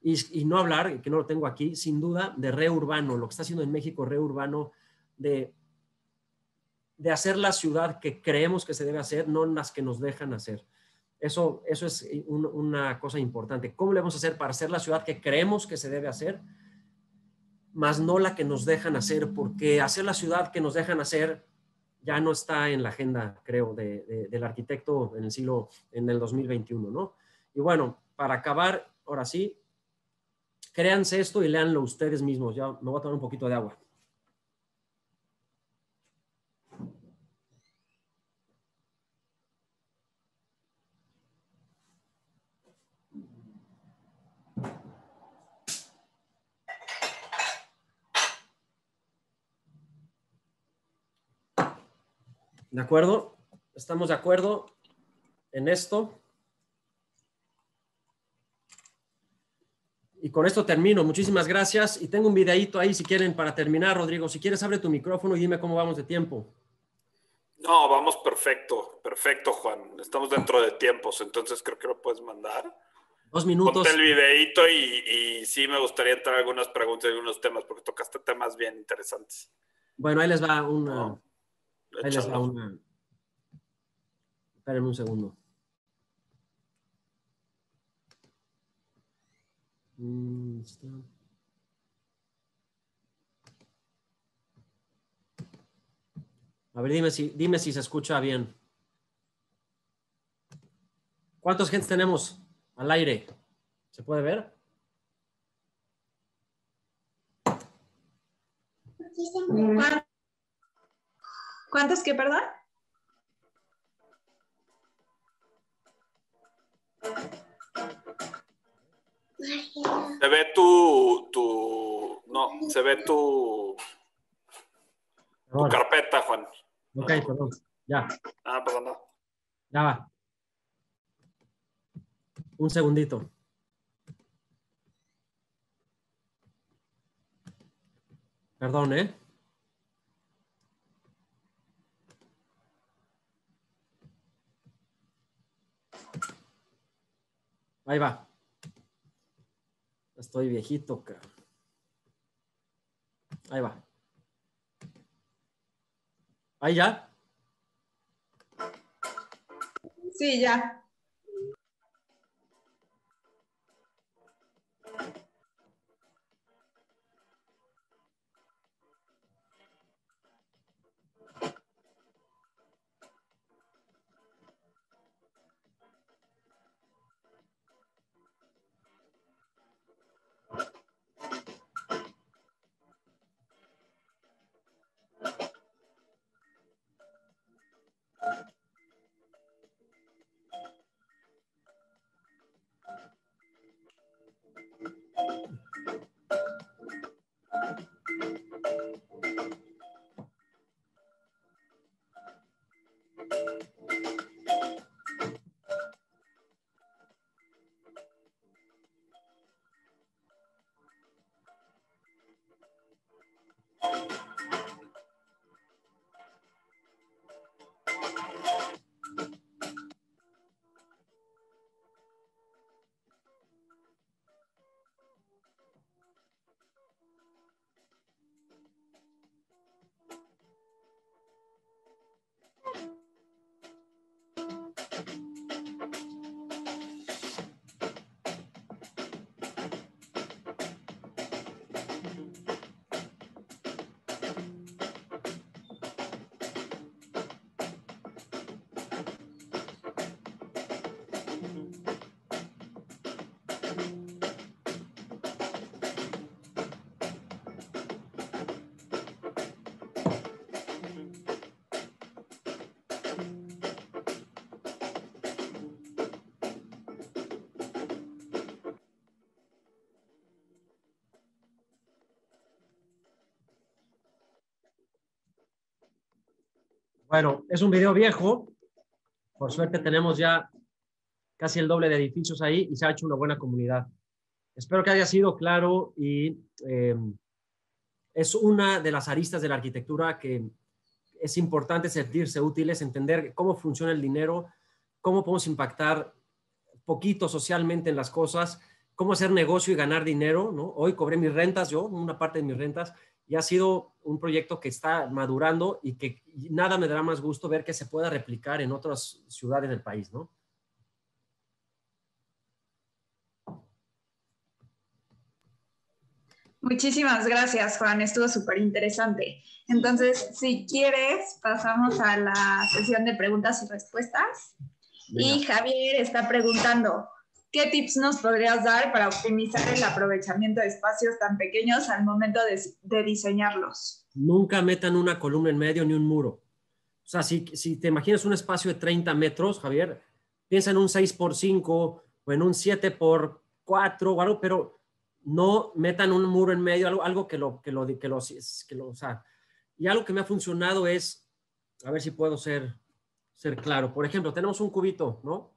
Y no hablar, que no lo tengo aquí, sin duda, de Reurbano, lo que está haciendo en México Reurbano, de hacer la ciudad que creemos que se debe hacer, no las que nos dejan hacer. Eso es una cosa importante. ¿Cómo le vamos a hacer para hacer la ciudad que creemos que se debe hacer, más no la que nos dejan hacer? Porque hacer la ciudad que nos dejan hacer ya no está en la agenda, creo, del arquitecto en el 2021, ¿no? Y bueno, para acabar, ahora sí, créanse esto y léanlo ustedes mismos. Ya me voy a tomar un poquito de agua. ¿De acuerdo? ¿Estamos de acuerdo en esto? Y con esto termino. Muchísimas gracias. Y tengo un videíto ahí si quieren para terminar, Rodrigo. Si quieres, abre tu micrófono y dime cómo vamos de tiempo. No, vamos perfecto. Perfecto, Juan. Estamos dentro de tiempos, entonces creo que lo puedes mandar. 2 minutos. Ponte el videíto y sí me gustaría entrar a algunas preguntas y algunos temas, porque tocaste temas bien interesantes. Bueno, ahí les va una... ¿No? Ahí les va una... Espérenme un segundo. A ver, dime si se escucha bien. ¿Cuántos gentes tenemos al aire? ¿Se puede ver? ¿Cuántos qué, perdón? Se ve no, se ve tu carpeta, Juan. Ok, perdón. Ya. Ah, perdón. No. Ya va. Un segundito. Perdón, ¿eh? Ahí va. Estoy viejito, cabrón. Ahí va. ¿Ahí ya? Sí, ya. Bueno, es un video viejo. Por suerte tenemos ya casi el doble de edificios ahí y se ha hecho una buena comunidad. Espero que haya sido claro y es una de las aristas de la arquitectura que es importante sentirse útiles, entender cómo funciona el dinero, cómo podemos impactar poquito socialmente en las cosas cómo hacer negocio y ganar dinero, ¿no? Hoy cobré mis rentas, yo, una parte de mis rentas, y ha sido un proyecto que está madurando y que nada me dará más gusto ver que se pueda replicar en otras ciudades del país, ¿no? Muchísimas gracias, Juan. Estuvo súper interesante. Entonces, si quieres, pasamos a la sesión de preguntas y respuestas. Venga. Y Javier está preguntando, ¿qué tips nos podrías dar para optimizar el aprovechamiento de espacios tan pequeños al momento de diseñarlos? Nunca metan una columna en medio ni un muro. O sea, si te imaginas un espacio de 30 metros, Javier, piensa en un 6x5 o en un 7x4 o algo, pero no metan un muro en medio, algo o sea, y algo que me ha funcionado es, a ver si puedo ser claro. Por ejemplo, tenemos un cubito, ¿no?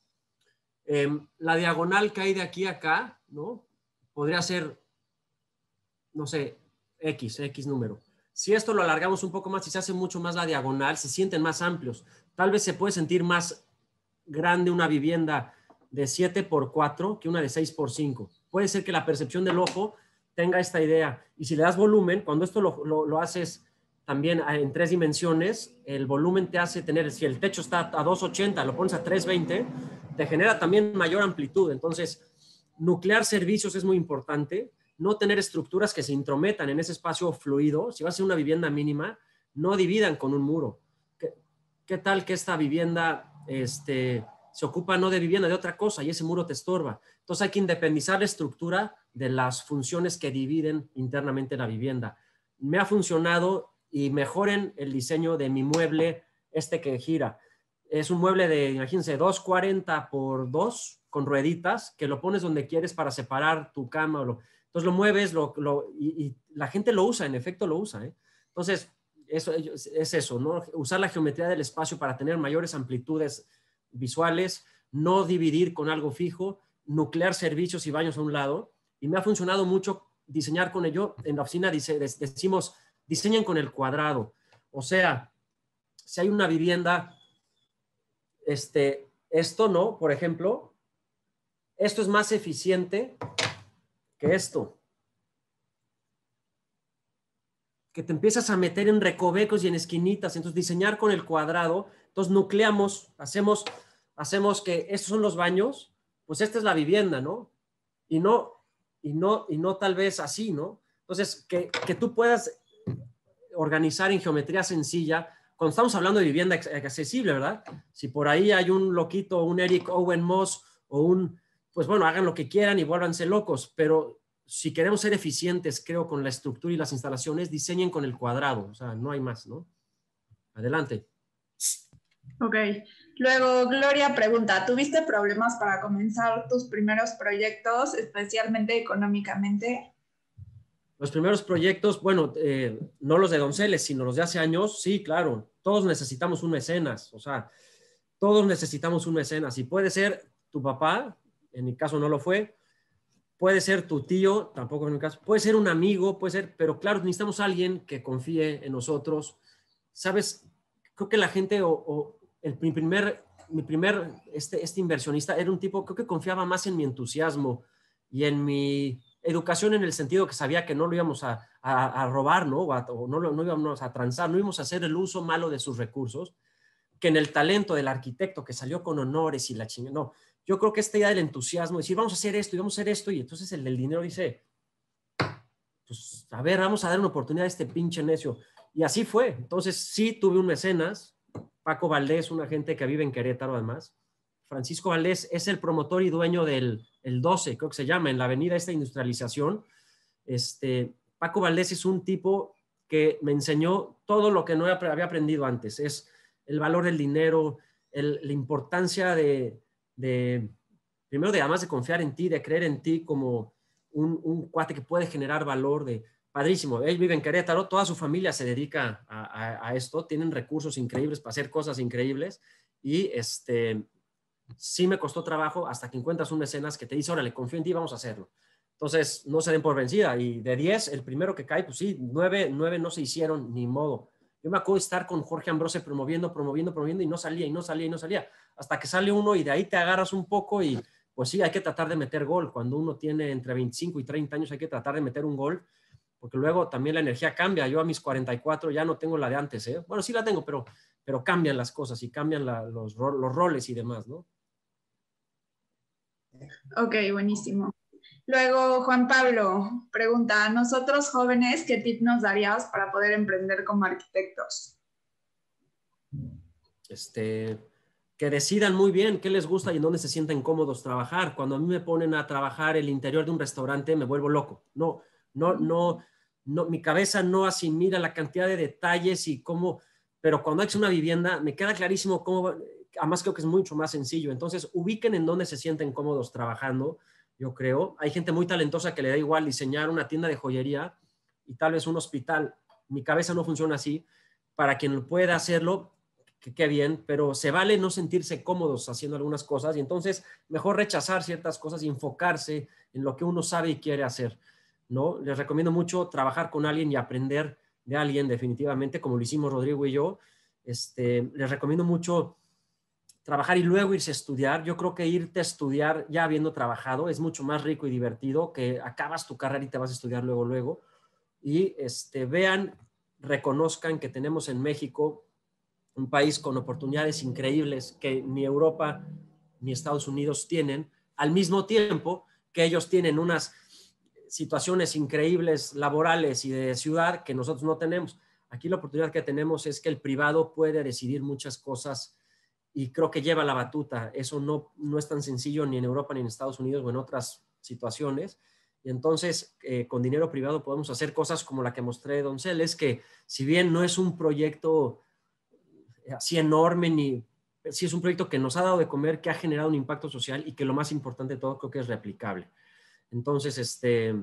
La diagonal que hay de aquí a acá, ¿no? Podría ser, no sé, X número. Si esto lo alargamos un poco más y se hace mucho más la diagonal, se sienten más amplios. Tal vez se puede sentir más grande una vivienda de 7x4 que una de 6x5. Puede ser que la percepción del ojo tenga esta idea. Y si le das volumen, cuando esto lo haces también en 3 dimensiones, el volumen te hace tener, si el techo está a 280, lo pones a 320, te genera también mayor amplitud. Entonces, nuclear servicios es muy importante. No tener estructuras que se intrometan en ese espacio fluido. Si va a ser una vivienda mínima, no dividan con un muro. ¿Qué tal que esta vivienda se ocupa no de vivienda, de otra cosa y ese muro te estorba? Entonces hay que independizar la estructura de las funciones que dividen internamente la vivienda. Me ha funcionado y mejoren el diseño de mi mueble, que gira. Es un mueble de, imagínense, 240x2 con rueditas que lo pones donde quieres para separar tu cama. Entonces lo mueves y la gente lo usa, en efecto lo usa, ¿eh? Entonces, eso es eso, ¿no? Usar la geometría del espacio para tener mayores amplitudes visuales, no dividir con algo fijo, nuclear servicios y baños a un lado. Y me ha funcionado mucho diseñar con ello. En la oficina decimos, diseñen con el cuadrado. O sea, si hay una vivienda, esto no, por ejemplo, esto es más eficiente que esto. Que te empiezas a meter en recovecos y en esquinitas. Entonces, diseñar con el cuadrado. Entonces, nucleamos, hacemos que estos son los baños, pues esta es la vivienda, ¿no? Y no tal vez así, ¿no? Entonces, que tú puedas organizar en geometría sencilla, cuando estamos hablando de vivienda accesible, ¿verdad? Si por ahí hay un loquito, un Eric Owen Moss pues bueno, hagan lo que quieran y vuélvanse locos, pero si queremos ser eficientes, creo, con la estructura y las instalaciones, diseñen con el cuadrado, o sea, no hay más, ¿no? Adelante. Ok. Luego, Gloria pregunta, ¿tuviste problemas para comenzar tus primeros proyectos, especialmente económicamente? Los primeros proyectos, bueno, no los de Donceles, sino los de hace años, sí, claro. Todos necesitamos un mecenas, o sea, todos necesitamos un mecenas. Y puede ser tu papá, en mi caso no lo fue, puede ser tu tío, tampoco en mi caso, puede ser un amigo, puede ser, pero claro, necesitamos a alguien que confíe en nosotros. ¿Sabes? Creo que la gente mi primer inversionista era un tipo, creo que confiaba más en mi entusiasmo y en mi educación, en el sentido que sabía que no lo íbamos a robar, ¿no? O no íbamos a transar, no íbamos a hacer el uso malo de sus recursos, que en el talento del arquitecto que salió con honores y la chingada. No, yo creo que esta idea del entusiasmo, decir, vamos a hacer esto y vamos a hacer esto, y entonces el del dinero dice, pues a ver, vamos a dar una oportunidad a este pinche necio. Y así fue. Entonces sí tuve un mecenas, Paco Valdés, un agente que vive en Querétaro además. Francisco Valdés es el promotor y dueño del 12, creo que se llama, en la avenida esta industrialización. Paco Valdés es un tipo que me enseñó todo lo que no había aprendido antes. Es el valor del dinero, la importancia primero además de confiar en ti, de creer en ti como un cuate que puede generar valor, padrísimo. Él vive en Querétaro, toda su familia se dedica a esto, tienen recursos increíbles para hacer cosas increíbles y sí me costó trabajo hasta que encuentras un mecenas que te dice, órale, confío en ti, vamos a hacerlo. Entonces, no se den por vencida. Y de 10, el primero que cae, pues sí, 9 no se hicieron ni modo. Yo me acuerdo de estar con Jorge Ambrose promoviendo y no salía. Hasta que sale uno y de ahí te agarras un poco y pues sí, hay que tratar de meter gol. Cuando uno tiene entre 25 y 30 años hay que tratar de meter un gol, porque luego también la energía cambia. Yo a mis 44 ya no tengo la de antes, ¿eh? Bueno, sí la tengo, pero cambian las cosas y cambian los roles y demás, ¿no? Ok, buenísimo. Luego, Juan Pablo pregunta, nosotros jóvenes, ¿qué tip nos darías para poder emprender como arquitectos? Que decidan muy bien qué les gusta y en dónde se sienten cómodos trabajar. Cuando a mí me ponen a trabajar el interior de un restaurante, me vuelvo loco. No, mi cabeza no asimila la cantidad de detalles y cómo, pero cuando hay una vivienda, me queda clarísimo cómo, además creo que es mucho más sencillo. Entonces, ubiquen en dónde se sienten cómodos trabajando, yo creo. Hay gente muy talentosa que le da igual diseñar una tienda de joyería y tal vez un hospital. Mi cabeza no funciona así. Para quien pueda hacerlo, qué bien, pero se vale no sentirse cómodos haciendo algunas cosas y entonces mejor rechazar ciertas cosas y enfocarse en lo que uno sabe y quiere hacer, ¿no? Les recomiendo mucho trabajar con alguien y aprender de alguien definitivamente, como lo hicimos Rodrigo y yo. Les recomiendo mucho trabajar y luego irse a estudiar. Yo creo que irte a estudiar ya habiendo trabajado es mucho más rico y divertido que acabas tu carrera y te vas a estudiar luego. Y vean, reconozcan que tenemos en México un país con oportunidades increíbles que ni Europa ni Estados Unidos tienen, al mismo tiempo que ellos tienen unas situaciones increíbles laborales y de ciudad que nosotros no tenemos. Aquí la oportunidad que tenemos es que el privado puede decidir muchas cosas y creo que lleva la batuta. Eso no es tan sencillo ni en Europa ni en Estados Unidos o en otras situaciones. Y entonces, con dinero privado podemos hacer cosas como la que mostré de Donceles, que si bien no es un proyecto así enorme, ni sí es un proyecto que nos ha dado de comer, que ha generado un impacto social y que lo más importante de todo creo que es replicable. Entonces,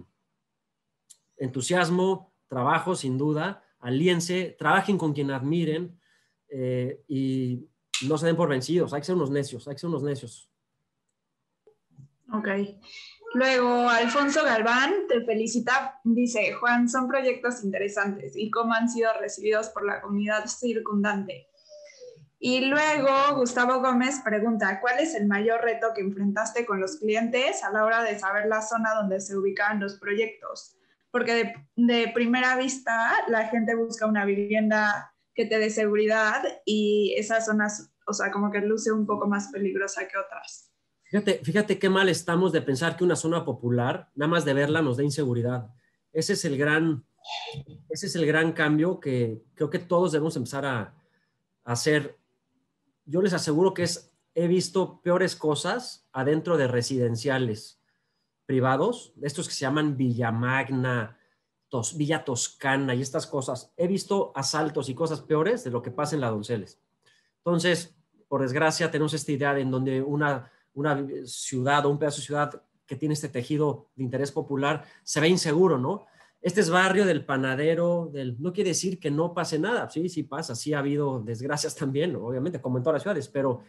entusiasmo, trabajo sin duda, alíense, trabajen con quien admiren y no se den por vencidos, hay que ser unos necios. Ok. Luego, Alfonso Galván te felicita, dice, Juan, son proyectos interesantes y cómo han sido recibidos por la comunidad circundante. Y luego Gustavo Gómez pregunta, ¿cuál es el mayor reto que enfrentaste con los clientes a la hora de saber la zona donde se ubicaban los proyectos? Porque de primera vista la gente busca una vivienda que te dé seguridad y esas zonas, o sea, como que luce un poco más peligrosa que otras. Fíjate qué mal estamos de pensar que una zona popular, nada más de verla, nos da inseguridad. Ese es el gran cambio que creo que todos debemos empezar a hacer. Yo les aseguro que he visto peores cosas adentro de residenciales privados, de estos que se llaman Villa Magna, Villa Toscana y estas cosas. He visto asaltos y cosas peores de lo que pasa en la Donceles. Entonces, por desgracia, tenemos esta idea de en donde una ciudad o un pedazo de ciudad que tiene este tejido de interés popular se ve inseguro, ¿no? Este es barrio del panadero, no quiere decir que no pase nada, sí pasa, sí ha habido desgracias también, obviamente, como en todas las ciudades, pero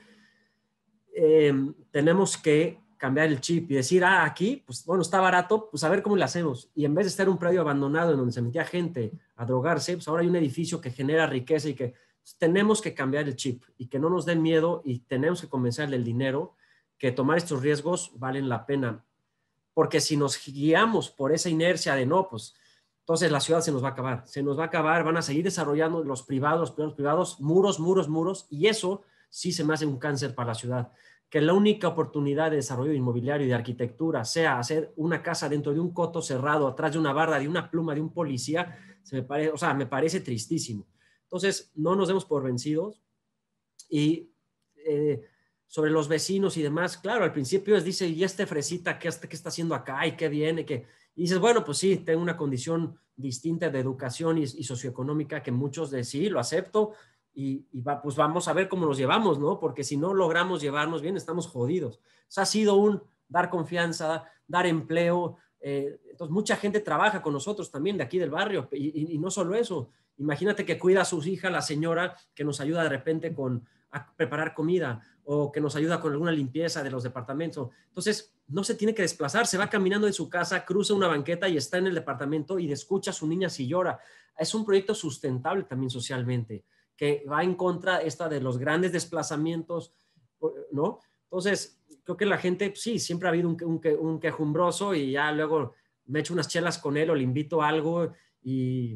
tenemos que cambiar el chip y decir, aquí, pues bueno, está barato, pues a ver cómo le hacemos. Y en vez de estar un predio abandonado en donde se metía gente a drogarse, pues ahora hay un edificio que genera riqueza y que tenemos que cambiar el chip y que no nos den miedo y tenemos que convencerle el dinero que tomar estos riesgos valen la pena. Porque si nos guiamos por esa inercia de no, pues entonces la ciudad se nos va a acabar, van a seguir desarrollando los privados, muros, y eso sí se me hace un cáncer para la ciudad. Que la única oportunidad de desarrollo inmobiliario y de arquitectura sea hacer una casa dentro de un coto cerrado, atrás de una barra, de una pluma, de un policía, me parece tristísimo. Entonces, no nos demos por vencidos. Y sobre los vecinos y demás, claro, al principio dice, ¿y fresita qué está haciendo acá? ¿Y qué viene? Y dices, bueno, pues sí, tengo una condición distinta de educación y socioeconómica que muchos de sí, lo acepto, pues vamos a ver cómo nos llevamos, ¿no? Porque si no logramos llevarnos bien, estamos jodidos. O sea, ha sido un dar confianza, dar empleo. Entonces, mucha gente trabaja con nosotros también de aquí del barrio y no solo eso. Imagínate que cuida a sus hijas, la señora que nos ayuda de repente a preparar comida o que nos ayuda con alguna limpieza de los departamentos. Entonces, no se tiene que desplazar, se va caminando de su casa, cruza una banqueta y está en el departamento y escucha a su niña si llora. Es un proyecto sustentable también socialmente, que va en contra de los grandes desplazamientos, ¿no? Entonces, creo que la gente, sí, siempre ha habido un quejumbroso y ya luego me echo unas chelas con él o le invito a algo y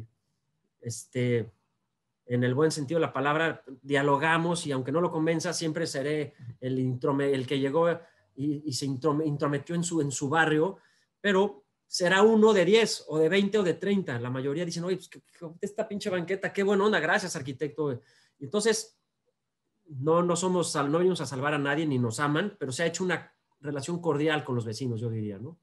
en el buen sentido de la palabra, dialogamos y aunque no lo convenza, siempre seré el que llegó y se intrometió en su barrio, pero será uno de 10 o de 20 o de 30. La mayoría dicen, oye, pues, esta pinche banqueta, qué buena onda, gracias, arquitecto. Entonces, no venimos a salvar a nadie ni nos aman, pero se ha hecho una relación cordial con los vecinos, yo diría, ¿no?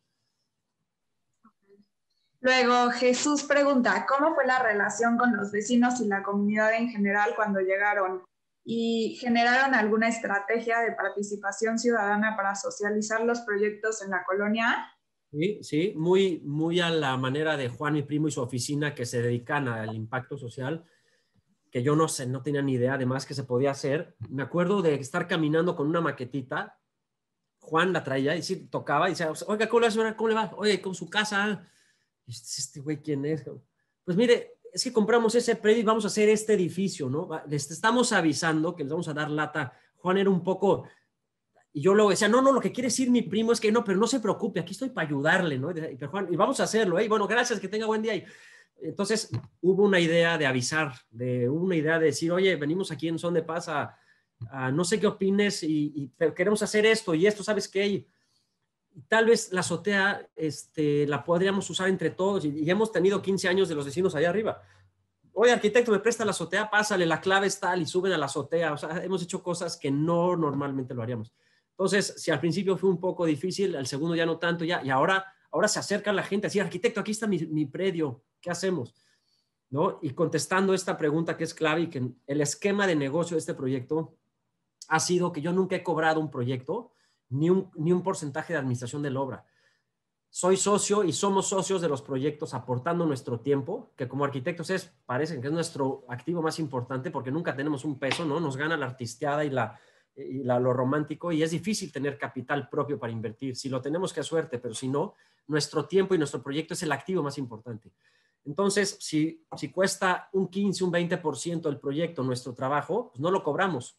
Luego Jesús pregunta, ¿cómo fue la relación con los vecinos y la comunidad en general cuando llegaron? ¿Y generaron alguna estrategia de participación ciudadana para socializar los proyectos en la colonia? Sí, sí, muy, muy a la manera de Juan, mi primo, y su oficina que se dedican al impacto social, que yo no sé, no tenía ni idea además que se podía hacer. Me acuerdo de estar caminando con una maquetita, Juan la traía y sí, tocaba y decía, oiga, ¿cómo le va? ¿Cómo le va? Oye, con su casa. Este güey, ¿quién es? Pues mire, es que compramos ese predio y vamos a hacer este edificio, ¿no? Les estamos avisando que les vamos a dar lata. Juan era un poco... Y yo luego decía, no, lo que quiere decir mi primo es que no, pero no se preocupe, aquí estoy para ayudarle, ¿no? Pero Juan, y vamos a hacerlo, ¿eh? Bueno, gracias, que tenga buen día. Y entonces hubo una idea de avisar, hubo una idea de decir, oye, venimos aquí en Son de Paz a no sé qué opines pero queremos hacer esto y esto, ¿sabes qué? Y tal vez la azotea la podríamos usar entre todos y hemos tenido 15 años de los vecinos allá arriba. Oye, arquitecto, me presta la azotea, pásale, la clave es tal y suben a la azotea. O sea, hemos hecho cosas que no normalmente lo haríamos. Entonces, si al principio fue un poco difícil, al segundo ya no tanto, ya, y ahora se acerca la gente así, arquitecto, aquí está mi predio, ¿qué hacemos? ¿No? Y contestando esta pregunta que es clave y que el esquema de negocio de este proyecto ha sido que yo nunca he cobrado un proyecto ni un porcentaje de administración de la obra. Soy socio y somos socios de los proyectos aportando nuestro tiempo, que como arquitectos parece que es nuestro activo más importante porque nunca tenemos un peso, ¿no? Nos gana la artisteada y lo romántico y es difícil tener capital propio para invertir. Si lo tenemos, qué suerte, pero si no, nuestro tiempo y nuestro proyecto es el activo más importante. Entonces, si cuesta un 15, un 20% del proyecto nuestro trabajo, pues no lo cobramos.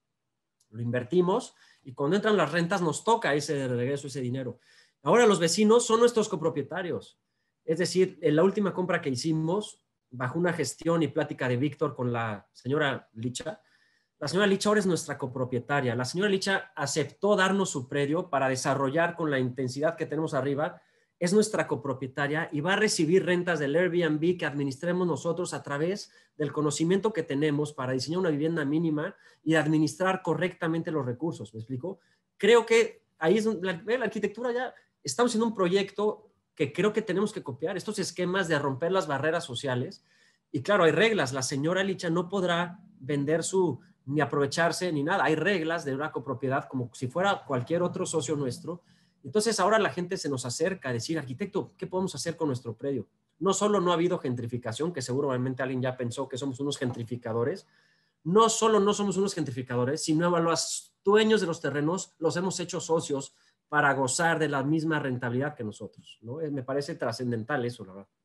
Lo invertimos y cuando entran las rentas nos toca ese regreso, ese dinero. Ahora los vecinos son nuestros copropietarios. Es decir, en la última compra que hicimos, bajo una gestión y plática de Víctor con la señora Licha, la señora Licha ahora es nuestra copropietaria. La señora Licha aceptó darnos su predio para desarrollar con la intensidad que tenemos arriba. Es nuestra copropietaria y va a recibir rentas del Airbnb que administremos nosotros a través del conocimiento que tenemos para diseñar una vivienda mínima y administrar correctamente los recursos. ¿Me explico? Creo que ahí es donde la arquitectura ya estamos en un proyecto que creo que tenemos que copiar, estos esquemas de romper las barreras sociales. Y claro, hay reglas. La señora Licha no podrá vender ni aprovecharse ni nada. Hay reglas de una copropiedad como si fuera cualquier otro socio nuestro. Entonces ahora la gente se nos acerca a decir, arquitecto, ¿qué podemos hacer con nuestro predio? No solo no ha habido gentrificación, que seguramente alguien ya pensó que somos unos gentrificadores, no solo no somos unos gentrificadores, sino a los dueños de los terrenos los hemos hecho socios para gozar de la misma rentabilidad que nosotros, ¿no? Me parece trascendental eso, la verdad.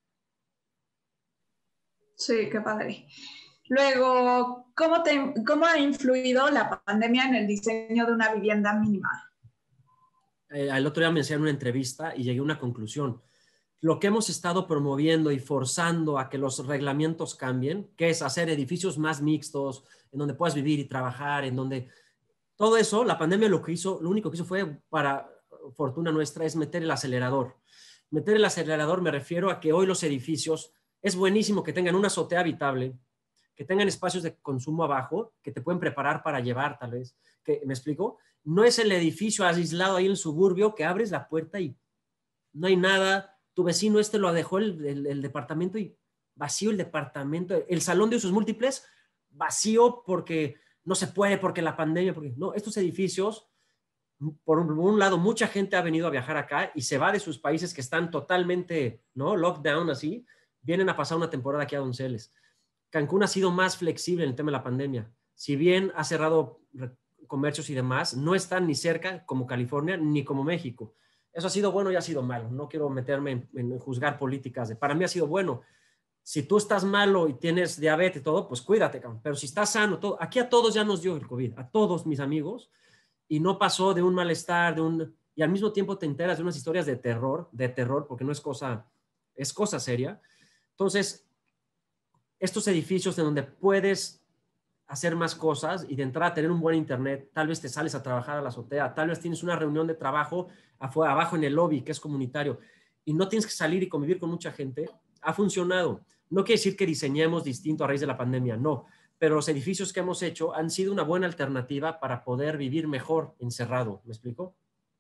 Sí, qué padre. Luego, ¿cómo ha influido la pandemia en el diseño de una vivienda mínima? El otro día me hacían una entrevista y llegué a una conclusión. Lo que hemos estado promoviendo y forzando a que los reglamentos cambien, que es hacer edificios más mixtos, en donde puedas vivir y trabajar, en donde todo eso, la pandemia lo único que hizo fue, para fortuna nuestra, es meter el acelerador. Meter el acelerador me refiero a que hoy los edificios, es buenísimo que tengan una azotea habitable, que tengan espacios de consumo abajo, que te pueden preparar para llevar tal vez. ¿Me explico? No es el edificio aislado ahí en el suburbio que abres la puerta y no hay nada. Tu vecino lo dejó el departamento y vacío el departamento. El salón de usos múltiples vacío porque no se puede, porque la pandemia. No, estos edificios, por un lado, mucha gente ha venido a viajar acá y se va de sus países que están totalmente, ¿no? Lockdown así. Vienen a pasar una temporada aquí a Donceles. Cancún ha sido más flexible en el tema de la pandemia. Si bien ha cerrado comercios y demás, no están ni cerca como California ni como México. Eso ha sido bueno y ha sido malo. No quiero meterme en juzgar políticas. Para mí ha sido bueno. Si tú estás malo y tienes diabetes y todo, pues cuídate, pero si estás sano, aquí a todos ya nos dio el COVID, a todos mis amigos, y no pasó de un malestar, y al mismo tiempo te enteras de unas historias de terror, porque no es cosa seria. Entonces, estos edificios en donde puedes hacer más cosas y de entrada tener un buen internet, tal vez te sales a trabajar a la azotea, tal vez tienes una reunión de trabajo abajo en el lobby, que es comunitario, y no tienes que salir y convivir con mucha gente, ha funcionado. No quiere decir que diseñemos distinto a raíz de la pandemia, no, pero los edificios que hemos hecho han sido una buena alternativa para poder vivir mejor encerrado. ¿Me explico?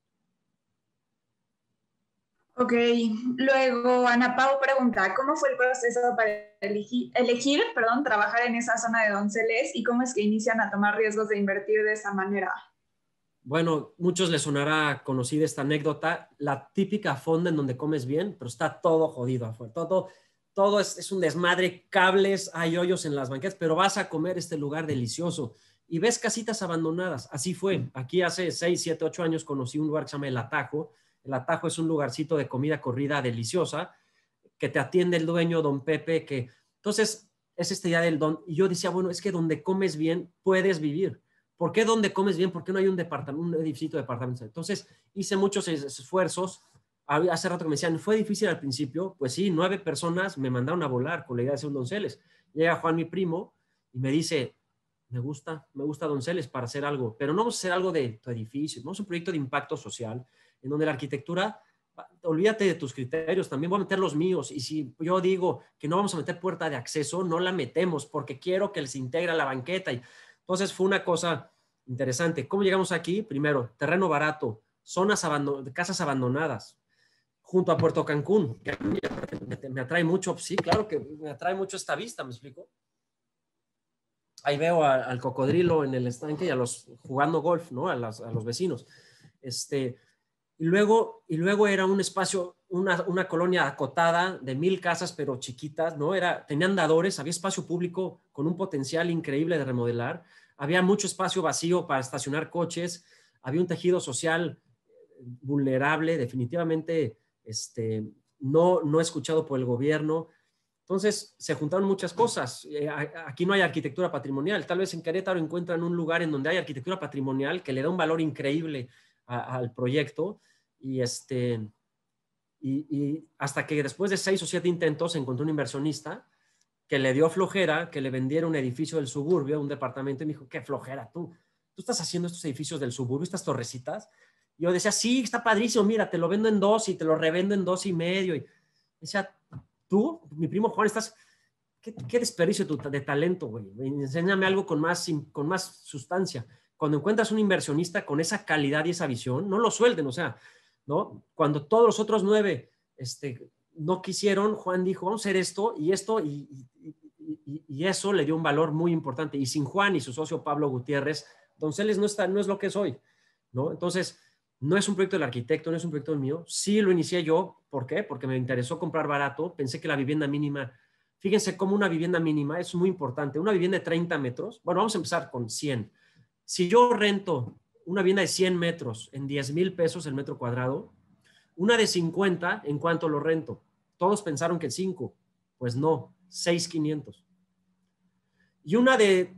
Ok, luego Ana Pau pregunta, ¿cómo fue el proceso para elegir, trabajar en esa zona de Donceles y cómo es que inician a tomar riesgos de invertir de esa manera? Bueno, muchos les sonará conocida esta anécdota, la típica fonda en donde comes bien, pero está todo jodido afuera, todo es un desmadre, cables, hay hoyos en las banquetas, pero vas a comer este lugar delicioso y ves casitas abandonadas. Así fue, aquí hace 6, 7, 8 años conocí un lugar que se llama El Atajo. El Atajo es un lugarcito de comida corrida deliciosa que te atiende el dueño, don Pepe, que entonces es esta idea del don. Y yo decía, bueno, es que donde comes bien puedes vivir. ¿Por qué donde comes bien? ¿Por qué no hay un edificio de departamento? Entonces hice muchos esfuerzos. Hace rato que me decían, ¿fue difícil al principio? Pues sí, 9 personas me mandaron a volar con la idea de hacer un Donceles. Llega Juan, mi primo, y me dice, me gusta Donceles para hacer algo, pero no vamos a hacer algo de tu edificio, vamos a un proyecto de impacto social, en donde la arquitectura, olvídate de tus criterios, también voy a meter los míos, y si yo digo que no vamos a meter puerta de acceso, no la metemos, porque quiero que se integre a la banqueta. Y entonces fue una cosa interesante. ¿Cómo llegamos aquí? Primero, terreno barato, casas abandonadas, junto a Puerto Cancún, que me atrae mucho, sí, claro que me atrae mucho esta vista, ¿me explico? Ahí veo al cocodrilo en el estanque y jugando golf, ¿no? A los vecinos. Y luego era un espacio, una colonia acotada de 1000 casas, pero chiquitas, ¿no? Tenía andadores, había espacio público con un potencial increíble de remodelar, había mucho espacio vacío para estacionar coches, había un tejido social vulnerable, definitivamente no escuchado por el gobierno. Entonces se juntaron muchas cosas. Aquí no hay arquitectura patrimonial. Tal vez en Querétaro encuentran un lugar en donde hay arquitectura patrimonial que le da un valor increíble al proyecto. Y hasta que después de 6 o 7 intentos encontró un inversionista que le dio flojera que le vendiera un edificio del suburbio, un departamento, y me dijo, qué flojera, tú estás haciendo estos edificios del suburbio, estas torrecitas. Y yo decía, sí, está padrísimo, mira, te lo vendo en 2 y te lo revendo en 2.5. Y decía, tú, mi primo Juan, qué desperdicio de talento, güey. Enséñame algo con más sustancia. Cuando encuentras un inversionista con esa calidad y esa visión, no lo suelten, o sea, ¿no? Cuando todos los otros 9 no quisieron, Juan dijo, vamos a hacer esto, y eso le dio un valor muy importante. Y sin Juan y su socio Pablo Gutiérrez, Donceles no es lo que es hoy, ¿no? Entonces, no es un proyecto del arquitecto, no es un proyecto mío. Sí lo inicié yo. ¿Por qué? Porque me interesó comprar barato. Pensé que la vivienda mínima, fíjense cómo una vivienda mínima es muy importante. Una vivienda de 30 metros, bueno, vamos a empezar con 100. Si yo rento una vivienda de 100 metros en 10,000 pesos el metro cuadrado, una de 50, ¿en cuánto lo rento? Todos pensaron que 5. Pues no, 6,500. Y una de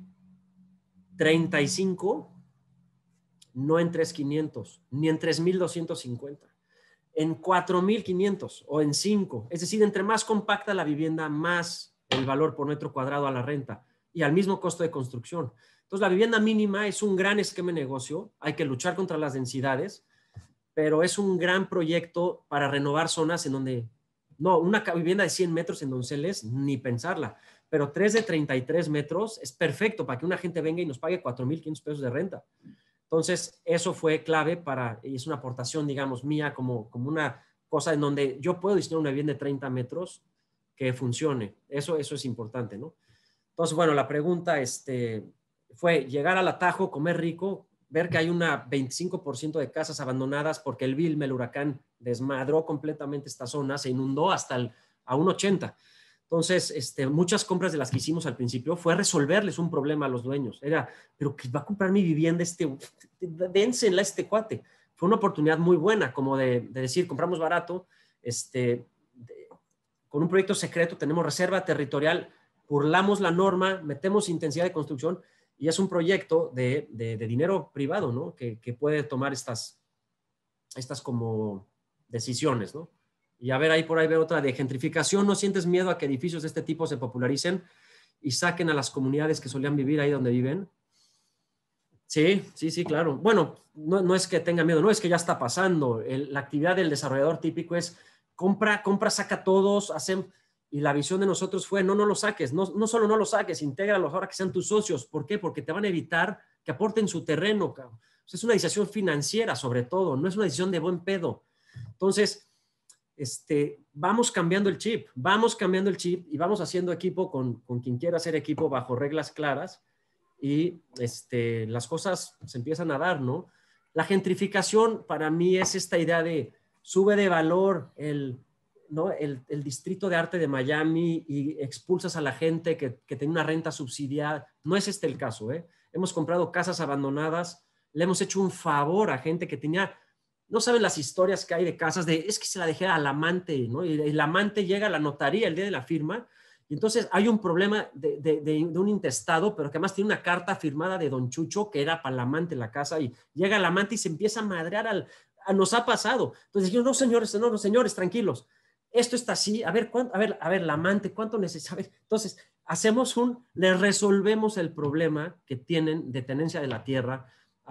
35, no en 3,500, ni en 3,250, en 4,500 o en 5. Es decir, entre más compacta la vivienda, más el valor por metro cuadrado a la renta y al mismo costo de construcción. Entonces, la vivienda mínima es un gran esquema de negocio. Hay que luchar contra las densidades, pero es un gran proyecto para renovar zonas en donde, no, una vivienda de 100 metros en Donceles, ni pensarla, pero 3 de 33 metros es perfecto para que una gente venga y nos pague 4,500 pesos de renta. Entonces, eso fue clave y es una aportación, digamos, mía como una cosa en donde yo puedo diseñar una vivienda de 30 metros que funcione. Eso es importante, ¿no? Entonces, bueno, la pregunta fue llegar al Atajo, comer rico, ver que hay un 25% de casas abandonadas porque el Vilma, el huracán, desmadró completamente esta zona, se inundó a un 80%. Entonces, muchas compras de las que hicimos al principio fue resolverles un problema a los dueños. Era, pero que va a comprar mi vivienda dénsela este cuate. Fue una oportunidad muy buena, como de decir, compramos barato, con un proyecto secreto, tenemos reserva territorial, burlamos la norma, metemos intensidad de construcción Y es un proyecto de dinero privado, ¿no? Que puede tomar estas como decisiones, ¿no? Y a ver, ahí por ahí veo otra de gentrificación. ¿No sientes miedo a que edificios de este tipo se popularicen y saquen a las comunidades que solían vivir ahí donde viven? Sí, sí, sí, claro. Bueno, no es que tenga miedo, no, es que ya está pasando. La actividad del desarrollador típico es compra, saca todos, y la visión de nosotros fue, no lo saques, no solo no lo saques, intégralos ahora que sean tus socios. ¿Por qué? Porque te van a evitar que aporten su terreno, cabrón. O sea, es una decisión financiera, sobre todo, no es una decisión de buen pedo. Entonces, vamos cambiando el chip y vamos haciendo equipo con quien quiera hacer equipo bajo reglas claras y las cosas se empiezan a dar, ¿no? La gentrificación para mí es esta idea de sube de valor ¿no? el distrito de arte de Miami y expulsas a la gente que tiene una renta subsidiada. No es el caso, ¿eh? Hemos comprado casas abandonadas, le hemos hecho un favor a gente que tenía, no saben las historias que hay de casas, es que se la dejé al amante, ¿no? Y el amante llega a la notaría el día de la firma, y entonces hay un problema de un intestado, pero que además tiene una carta firmada de Don Chucho, que era para el amante en la casa, y llega el amante y se empieza a madrear nos ha pasado. Entonces yo, no señores, tranquilos. Esto está así, a ver, el amante, ¿cuánto necesita? Entonces, le resolvemos el problema que tienen de tenencia de la tierra.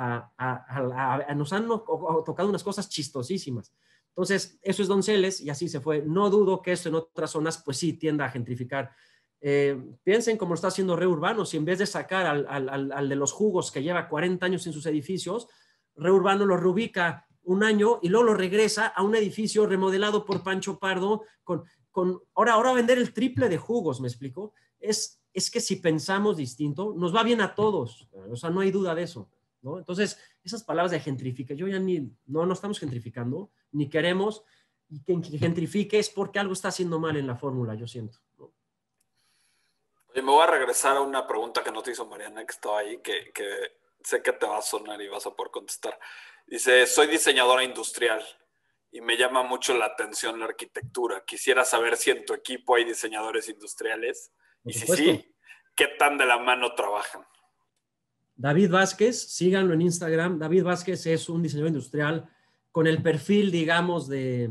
Nos han tocado unas cosas chistosísimas. Entonces, eso es Donceles y así se fue. No dudo que esto en otras zonas, pues sí, tienda a gentrificar. Piensen como lo está haciendo Reurbano. Si en vez de sacar al de los jugos que lleva 40 años en sus edificios, Reurbano lo reubica un año y luego lo regresa a un edificio remodelado por Pancho Pardo ahora va a vender el triple de jugos, ¿me explico? Es que si pensamos distinto, nos va bien a todos. O sea, no hay duda de eso, ¿no? Entonces, esas palabras de gentrificar, yo ya no estamos gentrificando, ni queremos, y quien gentrifique es porque algo está haciendo mal en la fórmula, yo siento, ¿no? Oye, me voy a regresar a una pregunta que no te hizo Mariana, que estaba ahí, que sé que te va a sonar y vas a poder contestar. Dice, soy diseñadora industrial y me llama mucho la atención la arquitectura. Quisiera saber si en tu equipo hay diseñadores industriales y si sí, ¿qué tan de la mano trabajan? David Vázquez, síganlo en Instagram. David Vázquez es un diseñador industrial con el perfil, digamos,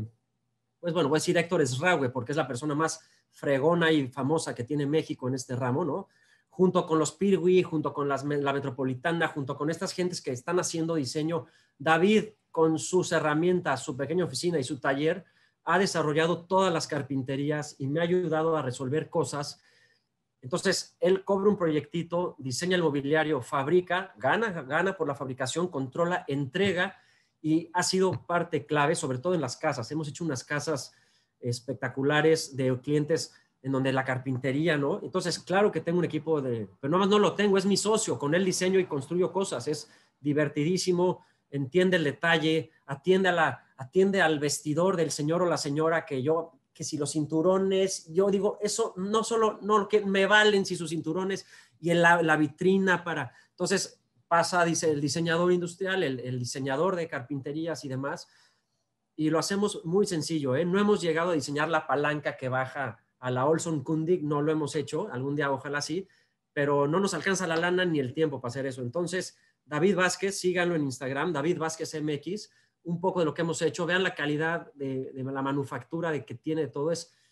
pues bueno, voy a decir Héctor Esraue, porque es la persona más fregona y famosa que tiene México en este ramo, ¿no? Junto con los Pirwi, junto con la Metropolitana, junto con estas gentes que están haciendo diseño. David, con sus herramientas, su pequeña oficina y su taller, ha desarrollado todas las carpinterías y me ha ayudado a resolver cosas. Entonces, él cobra un proyectito, diseña el mobiliario, fabrica, gana por la fabricación, controla, entrega y ha sido parte clave, sobre todo en las casas. Hemos hecho unas casas espectaculares de clientes en donde la carpintería, ¿no? Entonces, claro que tengo un equipo pero nomás no lo tengo, es mi socio, con él diseño y construyo cosas, es divertidísimo, entiende el detalle, atiende al vestidor del señor o la señora que si los cinturones, yo digo, eso no que me valen si sus cinturones y en la vitrina entonces dice el diseñador industrial, el diseñador de carpinterías y demás, y lo hacemos muy sencillo, ¿eh? No hemos llegado a diseñar la palanca que baja a la Olson Kundig, no lo hemos hecho, algún día ojalá sí, pero no nos alcanza la lana ni el tiempo para hacer eso. Entonces, David Vázquez, síganlo en Instagram, David Vázquez MX, un poco de lo que hemos hecho, vean la calidad de la manufactura de que tiene todo,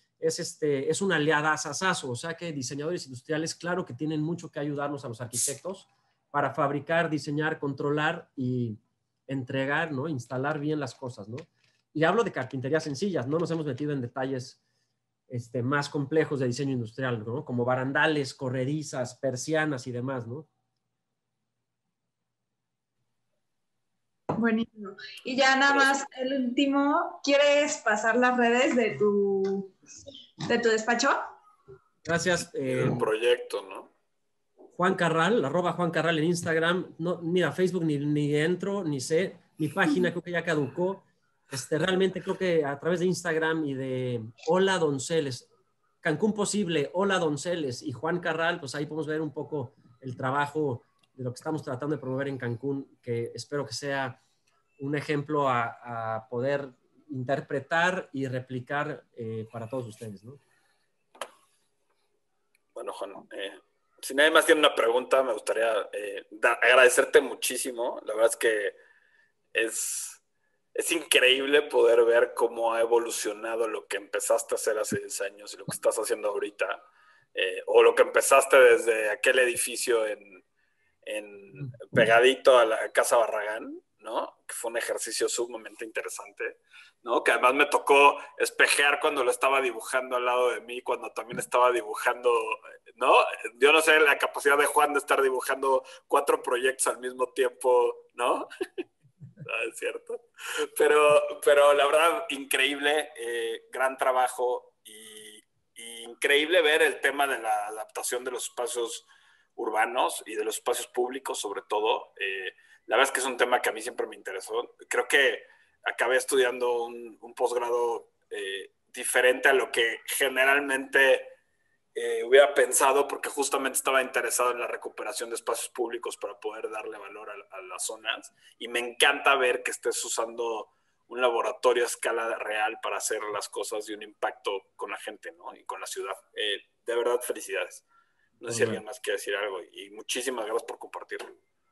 es una aliadazazazo, o sea que diseñadores industriales, claro que tienen mucho que ayudarnos a los arquitectos para fabricar, diseñar, controlar y entregar, ¿no? Instalar bien las cosas, ¿no? Y hablo de carpinterías sencillas, no nos hemos metido en detalles más complejos de diseño industrial, ¿no? Como barandales, corredizas, persianas y demás, ¿no? Buenísimo. Y ya nada más, el último, ¿quieres pasar las redes de tu despacho? Gracias. El proyecto, ¿no? Juan Carral, @Juan Carral en Instagram. No, mira, Facebook ni entro, ni sé. Mi página creo que ya caducó. Realmente creo que a través de Instagram y de Hola Donceles, Cancún Posible, Hola Donceles y Juan Carral, pues ahí podemos ver un poco el trabajo de lo que estamos tratando de promover en Cancún, que espero que sea un ejemplo a poder interpretar y replicar para todos ustedes, ¿no? Bueno, Juan, Si nadie más tiene una pregunta, me gustaría agradecerte muchísimo. La verdad es que es increíble poder ver cómo ha evolucionado lo que empezaste a hacer hace 10 años y lo que estás haciendo ahorita. O lo que empezaste desde aquel edificio pegadito a la Casa Barragán, ¿no? Que fue un ejercicio sumamente interesante, ¿no? Que además me tocó espejear cuando lo estaba dibujando al lado de mí, cuando también estaba dibujando, ¿no? Yo no sé la capacidad de Juan de estar dibujando 4 proyectos al mismo tiempo, ¿no? No, es cierto. Pero la verdad, increíble, gran trabajo y increíble ver el tema de la adaptación de los espacios urbanos y de los espacios públicos, sobre todo. La verdad es que es un tema que a mí siempre me interesó. Creo que acabé estudiando un posgrado diferente a lo que generalmente hubiera pensado, porque justamente estaba interesado en la recuperación de espacios públicos para poder darle valor a las zonas. Y me encanta ver que estés usando un laboratorio a escala real para hacer las cosas y un impacto con la gente, ¿no? Y con la ciudad. De verdad, felicidades. No sé si alguien más quiere decir algo. Y muchísimas gracias por compartirlo.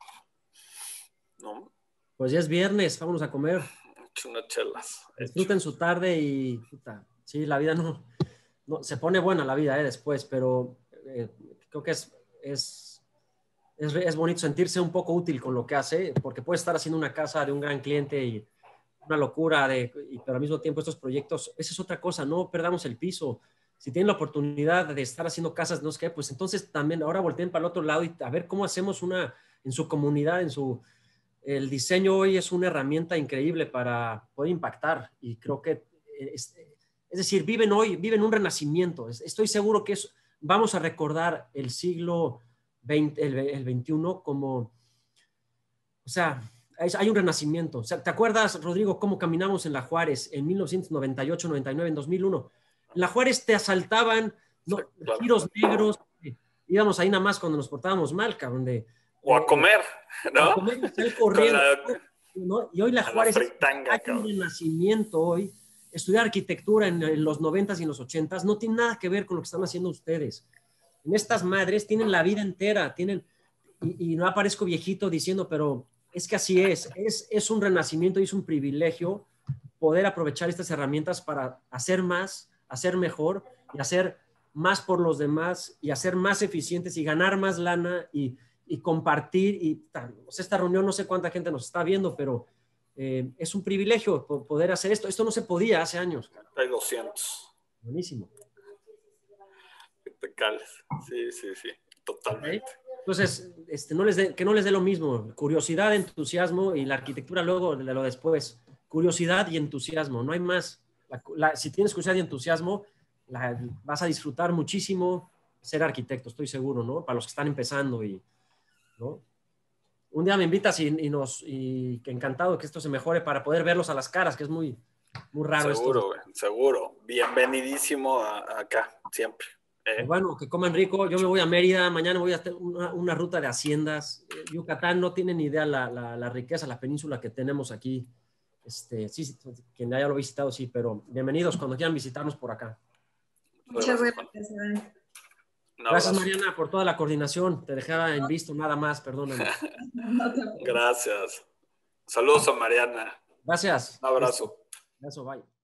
¿No? Pues ya es viernes, vámonos a comer. Unas chelas. Disfruten su tarde y puta, sí, la vida no se pone buena la vida después, pero creo que es bonito sentirse un poco útil con lo que hace, porque puede estar haciendo una casa de un gran cliente y una locura, pero al mismo tiempo estos proyectos, esa es otra cosa, no perdamos el piso. Si tienen la oportunidad de estar haciendo casas, no sé qué, pues entonces también ahora volteen para el otro lado y a ver cómo hacemos una en su comunidad, el diseño hoy es una herramienta increíble para poder impactar y creo que es decir, viven un renacimiento. Estoy seguro que vamos a recordar el siglo XX, el XXI como, o sea, hay un renacimiento. O sea, ¿te acuerdas, Rodrigo, cómo caminamos en La Juárez en 1998, 99, en 2001? En La Juárez te asaltaban, ¿no? Claro. Giros negros. Íbamos ahí nada más cuando nos portábamos mal, cabrón. O a comer, ¿no? A comer y salir corriendo. ¿no? Y hoy La Juárez hay un renacimiento hoy. Estudiar arquitectura en los 90s y en los 80s no tiene nada que ver con lo que están haciendo ustedes. En estas madres tienen la vida entera, y no aparezco viejito diciendo, pero es que así es un renacimiento y es un privilegio poder aprovechar estas herramientas para hacer más, hacer mejor y hacer más por los demás y hacer más eficientes y ganar más lana y compartir. O sea, esta reunión no sé cuánta gente nos está viendo, pero es un privilegio poder hacer esto. Esto no se podía hace años. Hay 200. Buenísimo. Sí, totalmente. ¿Okay? Entonces, que no les dé lo mismo. Curiosidad, entusiasmo y la arquitectura luego de lo después. Curiosidad y entusiasmo, no hay más. Si tienes curiosidad y entusiasmo, vas a disfrutar muchísimo ser arquitecto, estoy seguro, ¿no? Para los que están empezando ¿no? Un día me invitas y que encantado que esto se mejore para poder verlos a las caras, que es muy, muy raro. Seguro, seguro. Bienvenidísimo acá, siempre. Pues bueno, que coman rico. Yo me voy a Mérida, mañana voy a hacer una ruta de haciendas. Yucatán no tiene ni idea la riqueza, la península que tenemos aquí. Sí, quien haya lo visitado, sí, pero bienvenidos cuando quieran visitarnos por acá. Muchas gracias. Gracias, Mariana, por toda la coordinación. Te dejaba en visto nada más, perdóname. Gracias. Saludos a Mariana. Gracias. Un abrazo. Eso, bye.